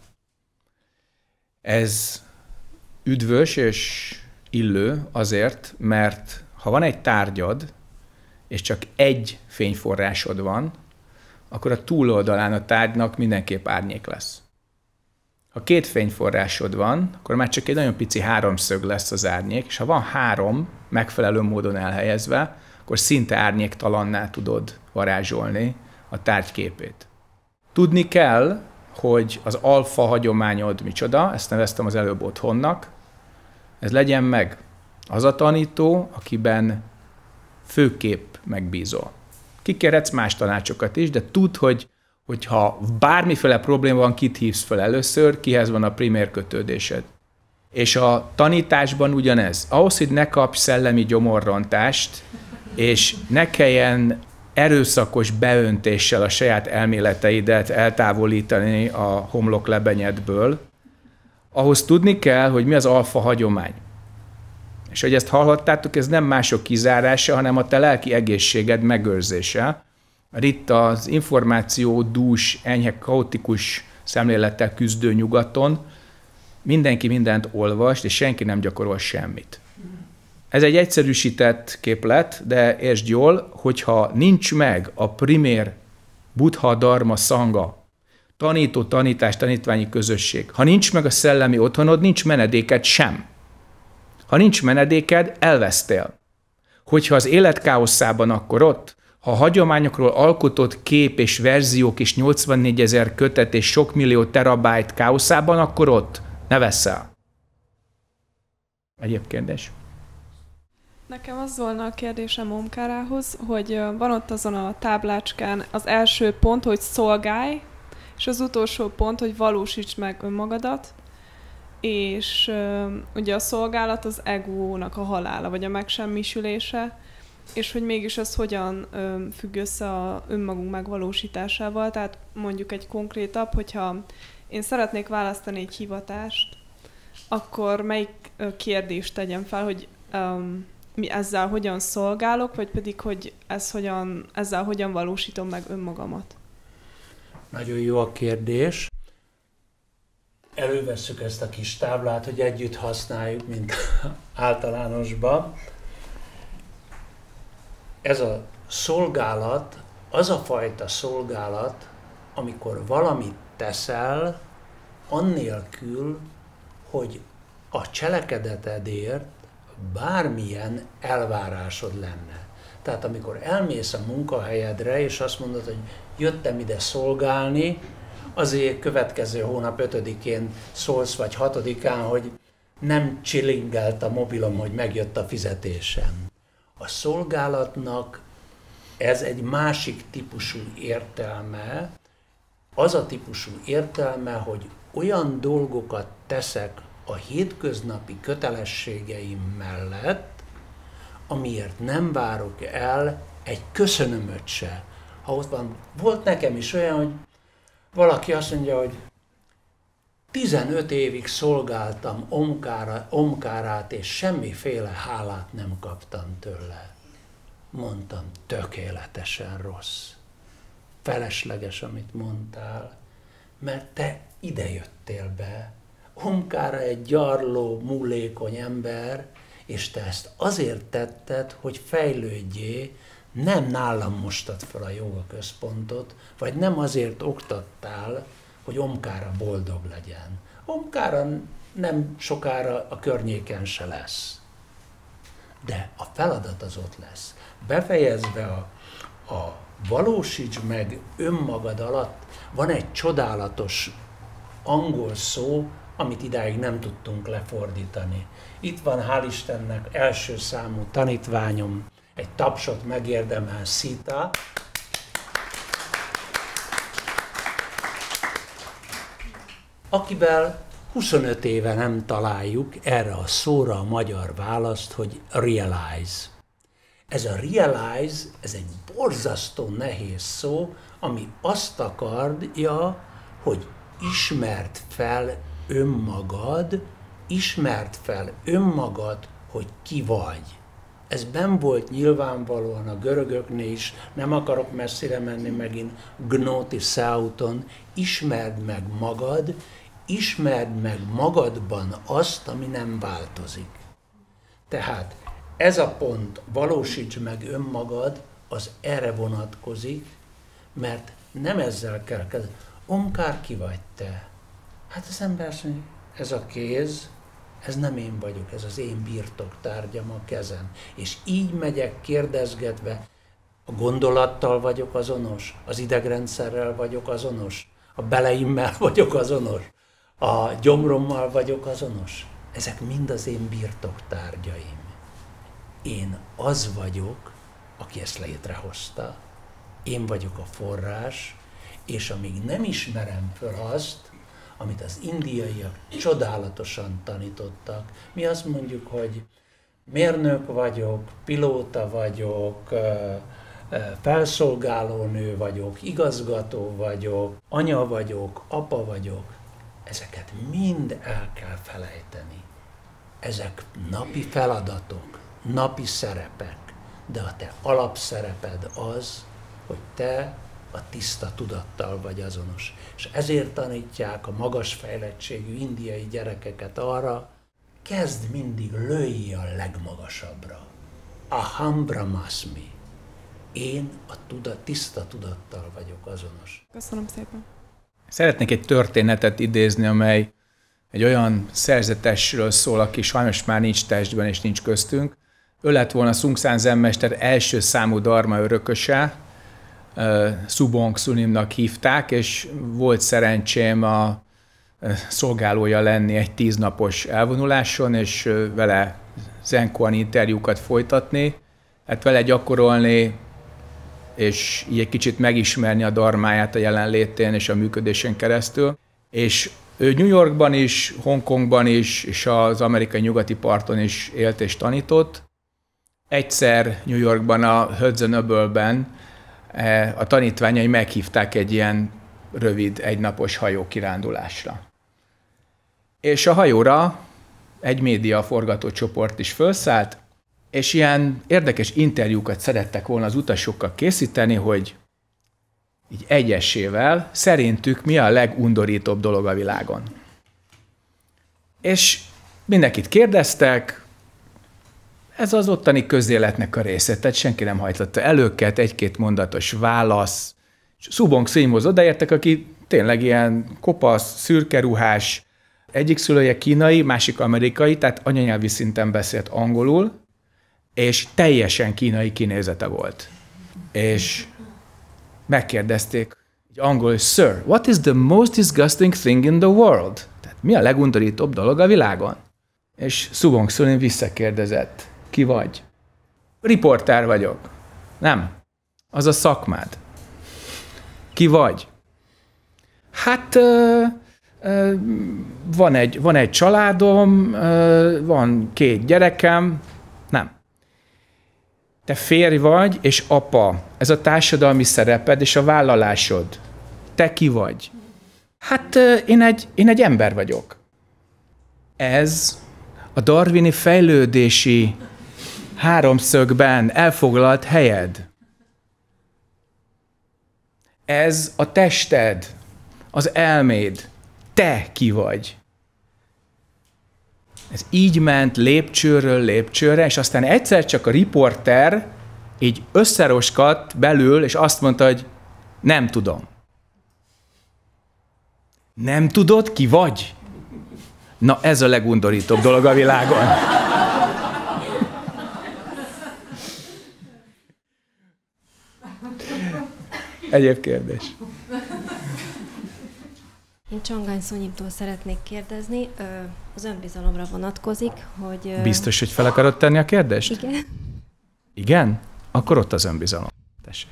Speaker 2: Ez üdvös és illő azért, mert ha van egy tárgyad, és csak egy fényforrásod van, akkor a túloldalán a tárgynak mindenképp árnyék lesz. Ha 2 fényforrásod van, akkor már csak egy nagyon pici háromszög lesz az árnyék, és ha van 3 megfelelő módon elhelyezve, akkor szinte árnyéktalanná tudod varázsolni a tárgy képét. Tudni kell, hogy az alfa hagyományod micsoda, ezt neveztem az előbb otthonnak, ez legyen meg az a tanító, akiben főképp megbízol. Kikérhetsz más tanácsokat is, de tudd, hogy ha bármiféle probléma van, kit hívsz fel először, kihez van a primér kötődésed. És a tanításban ugyanez. Ahhoz, hogy ne kapj szellemi gyomorrontást, és ne kelljen erőszakos beöntéssel a saját elméleteidet eltávolítani a homloklebenyedből, ahhoz tudni kell, hogy mi az alfa hagyomány. És hogy ezt hallhattátok, ez nem mások kizárása, hanem a te lelki egészséged megőrzése. Mert itt az információ dús, enyhe, kaotikus szemlélettel küzdő nyugaton mindenki mindent olvast, és senki nem gyakorol semmit. Ez egy egyszerűsített képlet, de értsd jól, hogyha nincs meg a primér Buddha, Dharma, Sangha, tanító, tanítás, tanítványi közösség, ha nincs meg a szellemi otthonod, nincs menedéked sem. Ha nincs menedéked, elvesztél. Hogyha az élet káoszában, akkor ott, Ha a hagyományokról alkotott kép és verziók is 84 000 kötet és sok millió terabájt káoszában, akkor ott ne veszel. Egyéb kérdés?
Speaker 9: Nekem az volna a kérdésem Omkárához, hogy van ott azon a táblácskán az első pont, hogy szolgálj, és az utolsó pont, hogy valósíts meg önmagadat, és ugye a szolgálat az egónak a halála, vagy a megsemmisülése, és hogy mégis ez hogyan függ össze a önmagunk megvalósításával, tehát mondjuk egy konkrétabb, hogyha én szeretnék választani egy hivatást, akkor melyik kérdést tegyem fel, hogy mi ezzel hogyan szolgálok, vagy pedig, hogy ezzel hogyan valósítom meg önmagamat?
Speaker 1: Nagyon jó a kérdés. Elővesszük ezt a kis táblát, hogy együtt használjuk, mint általánosban. Ez a szolgálat, az a fajta szolgálat, amikor valamit teszel, annélkül, hogy a cselekedetedért bármilyen elvárásod lenne. Tehát amikor elmész a munkahelyedre, és azt mondod, hogy jöttem ide szolgálni, azért következő hónap 5-én szólsz, vagy 6-án, hogy nem csillingelt a mobilom, hogy megjött a fizetésem. A szolgálatnak ez egy másik típusú értelme, az a típusú értelme, hogy olyan dolgokat teszek a hétköznapi kötelességeim mellett, amiért nem várok el egy köszönömöt se. Ha ott van, volt nekem is olyan, hogy valaki azt mondja, hogy 15 évig szolgáltam Omkárát, és semmiféle hálát nem kaptam tőle. Mondtam, tökéletesen rossz. Felesleges, amit mondtál, mert te ide jöttél be. Omkára egy gyarló, múlékony ember, és te ezt azért tetted, hogy fejlődjél, nem nálam mostad fel a jóga központot, vagy nem azért oktattál, hogy Omkára boldog legyen. Omkára nem sokára a környéken se lesz. De a feladat az ott lesz. Befejezve a valósíts meg önmagad alatt, van egy csodálatos angol szó, amit idáig nem tudtunk lefordítani. Itt van, hál' Istennek, első számú tanítványom, egy tapsot megérdemel, Szita. Akivel 25 éve nem találjuk erre a szóra a magyar választ, hogy realize. Ez a realize, ez egy borzasztó nehéz szó, ami azt akarja, hogy ismerd fel önmagad, hogy ki vagy. Ez benn volt nyilvánvalóan a görögöknél is, nem akarok messzire menni megint, gnotis auton, ismerd meg magadban azt, ami nem változik. Tehát ez a pont, valósíts meg önmagad, az erre vonatkozik, mert nem ezzel kell kezdeni. Omkár, ki vagy te? Hát az ember azt mondja, ez a kéz, ez nem én vagyok, ez az én birtoktárgyam a kezem. És így megyek kérdezgetve, a gondolattal vagyok azonos, az idegrendszerrel vagyok azonos, a beleimmel vagyok azonos, a gyomrommal vagyok azonos. Ezek mind az én birtoktárgyaim. Én az vagyok, aki ezt létrehozta, én vagyok a forrás, és amíg nem ismerem föl azt, amit az indiaiak csodálatosan tanítottak, mi azt mondjuk, hogy mérnök vagyok, pilóta vagyok, felszolgálónő vagyok, igazgató vagyok, anya vagyok, apa vagyok, ezeket mind el kell felejteni. Ezek napi feladatok, napi szerepek, de a te alapszereped az, hogy te a tiszta tudattal vagy azonos. És ezért tanítják a magas fejlettségű indiai gyerekeket arra, kezd mindig, lőj a legmagasabbra. Aham brahmasmi. Én a tiszta tudattal vagyok azonos.
Speaker 9: Köszönöm szépen.
Speaker 2: Szeretnék egy történetet idézni, amely egy olyan szerzetesről szól, aki sajnos már nincs testben és nincs köztünk, Ő lett volna Sung San zenmester első számú dharma örököse, Subong Sunimnak hívták, és volt szerencsém a szolgálója lenni egy 10 napos elvonuláson, és vele zenkoan interjúkat folytatni, hát vele gyakorolni, és így egy kicsit megismerni a dharmáját a jelenlétén és a működésen keresztül. És ő New Yorkban is, Hongkongban is, és az amerikai nyugati parton is élt és tanított. Egyszer New Yorkban a Hudson Öbölben a tanítványai meghívták egy ilyen rövid, egynapos hajókirándulásra. És a hajóra egy média forgatócsoport is felszállt, és ilyen érdekes interjúkat szerettek volna az utasokkal készíteni, hogy így egyesével szerintük mi a legundorítóbb dolog a világon. És mindenkit kérdeztek, ez az ottani közéletnek a része, tehát senki nem hajtotta el őket, egy-két mondatos válasz. És Subong Sunimhoz odaértek, aki tényleg ilyen kopasz, szürkeruhás, egyik szülője kínai, másik amerikai, tehát anyanyelvi szinten beszélt angolul, és teljesen kínai kinézete volt. És megkérdezték így angolul, Sir, what is the most disgusting thing in the world? Tehát mi a legundorítóbb dolog a világon? És Subong Sunim visszakérdezett, ki vagy? Riporter vagyok. Nem. Az a szakmád. Ki vagy? Hát van egy családom, van 2 gyerekem. Nem. Te férj vagy és apa. Ez a társadalmi szereped és a vállalásod. Te ki vagy? Hát én egy ember vagyok. Ez a darwini fejlődési háromszögben elfoglalt helyed. Ez a tested, az elméd. Te ki vagy. Ez így ment lépcsőről lépcsőre, és aztán egyszer csak a riporter így összeroskadt belül, és azt mondta, hogy nem tudom. Nem tudod, ki vagy? Na, ez a legundorítóbb dolog a világon. Egyéb kérdés.
Speaker 11: Én Csongán Szonyimtól szeretnék kérdezni, az önbizalomra vonatkozik, hogy...
Speaker 2: Biztos, hogy fel akarod tenni a kérdést?
Speaker 11: Igen.
Speaker 2: Igen? Akkor ott az önbizalom. Tessék.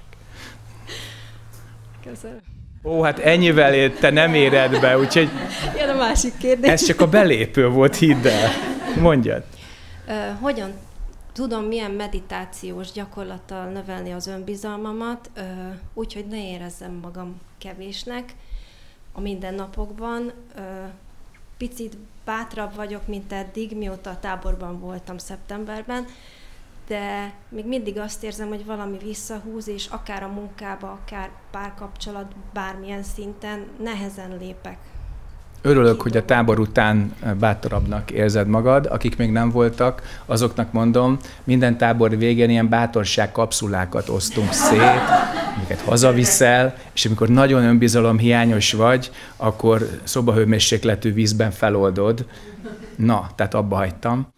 Speaker 11: Köszönöm.
Speaker 2: Ó, hát ennyivel te nem éred be, úgyhogy...
Speaker 11: Jön a másik kérdés.
Speaker 2: Ez csak a belépő volt, hidd el. Mondjad.
Speaker 11: Hogyan tudom milyen meditációs gyakorlattal növelni az önbizalmamat, úgyhogy ne érezzem magam kevésnek a mindennapokban. Picit bátrabb vagyok, mint eddig, mióta a táborban voltam szeptemberben, de még mindig azt érzem, hogy valami visszahúz, és akár a munkába, akár párkapcsolat, bármilyen szinten nehezen lépek.
Speaker 2: Örülök, hogy a tábor után bátorabbnak érzed magad. Akik még nem voltak, azoknak mondom, minden tábor végén ilyen bátorság kapszulákat osztunk szét, amiket hazaviszel, és amikor nagyon önbizalomhiányos vagy, akkor szobahőmérsékletű vízben feloldod. Na, tehát abba hagytam.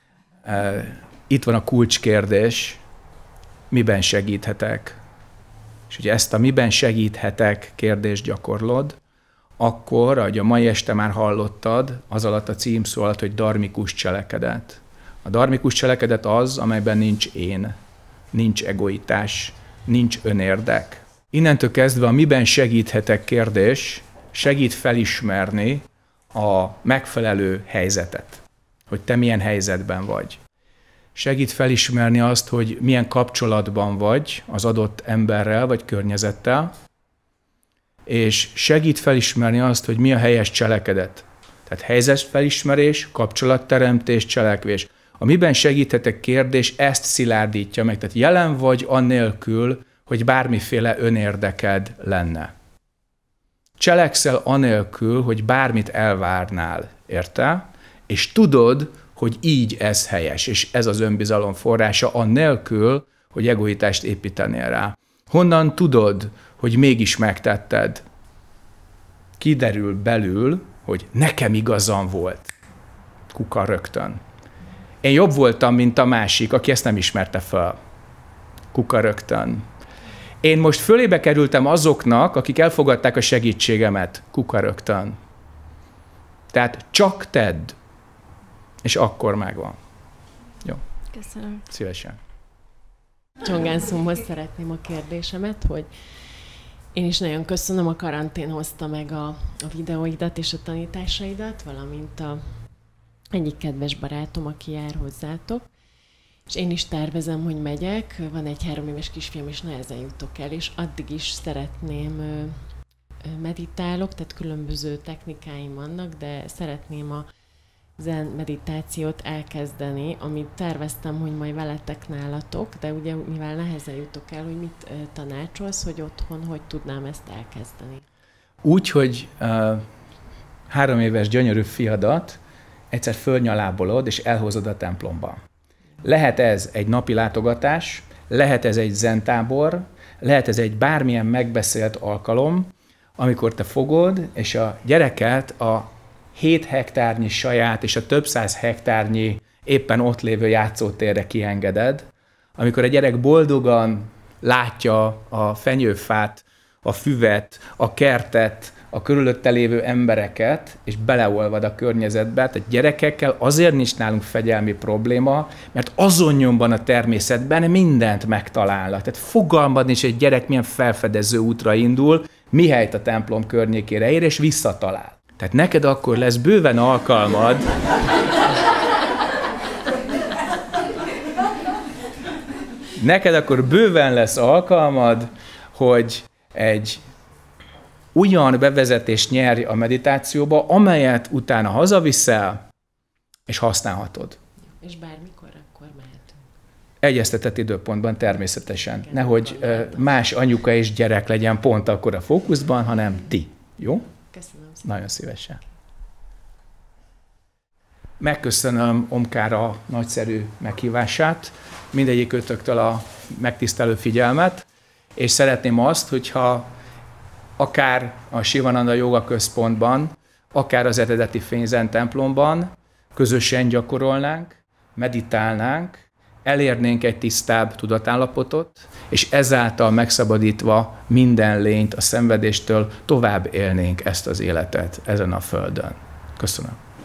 Speaker 2: Itt van a kulcskérdés, miben segíthetek? És ugye ezt a miben segíthetek kérdést gyakorlod, akkor, ahogy a mai este már hallottad, az alatt a címszó alatt, hogy dharmikus cselekedet. A dharmikus cselekedet az, amelyben nincs én, nincs egoitás, nincs önérdek. Innentől kezdve a miben segíthetek kérdés segít felismerni a megfelelő helyzetet, hogy te milyen helyzetben vagy. Segít felismerni azt, hogy milyen kapcsolatban vagy az adott emberrel vagy környezettel, és segít felismerni azt, hogy mi a helyes cselekedet. Tehát helyzetfelismerés, kapcsolatteremtés, cselekvés. A miben segíthetek kérdés ezt szilárdítja meg. Tehát jelen vagy annélkül, hogy bármiféle önérdeked lenne. Cselekszel anélkül, hogy bármit elvárnál, érte? És tudod, hogy így ez helyes, és ez az önbizalom forrása annélkül, hogy egoitást építenél rá. Honnan tudod, hogy mégis megtetted? Kiderül belül, hogy nekem igazam volt. Kuka rögtön. Én jobb voltam, mint a másik, aki ezt nem ismerte fel. Kuka rögtön. Én most fölébe kerültem azoknak, akik elfogadták a segítségemet. Kuka rögtön. Tehát csak tedd, és akkor megvan. Jó.
Speaker 12: Köszönöm.
Speaker 2: Szívesen.
Speaker 12: Csongánszumhoz szeretném a kérdésemet, hogy én is nagyon köszönöm, a karantén hozta meg a videóidat és a tanításaidat, valamint egyik kedves barátom, aki jár hozzátok. És én is tervezem, hogy megyek, van egy 3 éves kisfiam, és nehezen jutok el, és addig is szeretném, meditálok, tehát különböző technikáim vannak, de szeretném a zen meditációt elkezdeni, amit terveztem, hogy majd veletek nálatok, de ugye mivel nehezen jutok el, hogy mit tanácsolsz, hogy otthon hogy tudnám ezt elkezdeni?
Speaker 2: Úgy, hogy 3 éves gyönyörű fiadat egyszer fölnyalábolod, és elhozod a templomba. Lehet ez egy napi látogatás, lehet ez egy zentábor, lehet ez egy bármilyen megbeszélt alkalom, amikor te fogod, és a gyereket a 7 hektárnyi saját és a több száz hektárnyi éppen ott lévő játszótérre kiengeded, amikor a gyerek boldogan látja a fenyőfát, a füvet, a kertet, a körülötte lévő embereket, és beleolvad a környezetbe. Tehát gyerekekkel azért nincs nálunk fegyelmi probléma, mert azon nyomban a természetben mindent megtalálnak. Tehát fogalmad nincs, egy gyerek milyen felfedező útra indul, mihelyt a templom környékére ér, és visszatalál. Tehát neked akkor lesz bőven alkalmad, lesz alkalmad, hogy egy olyan bevezetést nyerj a meditációba, amelyet utána hazaviszel, és használhatod.
Speaker 12: És bármikor akkor mehetünk.
Speaker 2: Egyeztetett időpontban természetesen. Nehogy más anyuka és gyerek legyen pont akkor a fókuszban, hanem ti. Jó?
Speaker 12: Köszönöm szépen.
Speaker 2: Nagyon szívesen. Megköszönöm Omkára nagyszerű meghívását, mindegyik ötöktől a megtisztelő figyelmet, és szeretném azt, hogyha akár a Sivananda Jóga Központban, akár az eredeti Fényzen templomban közösen gyakorolnánk, meditálnánk, elérnénk egy tisztább tudatállapotot, és ezáltal megszabadítva minden lényt a szenvedéstől tovább élnénk ezt az életet ezen a földön. Köszönöm.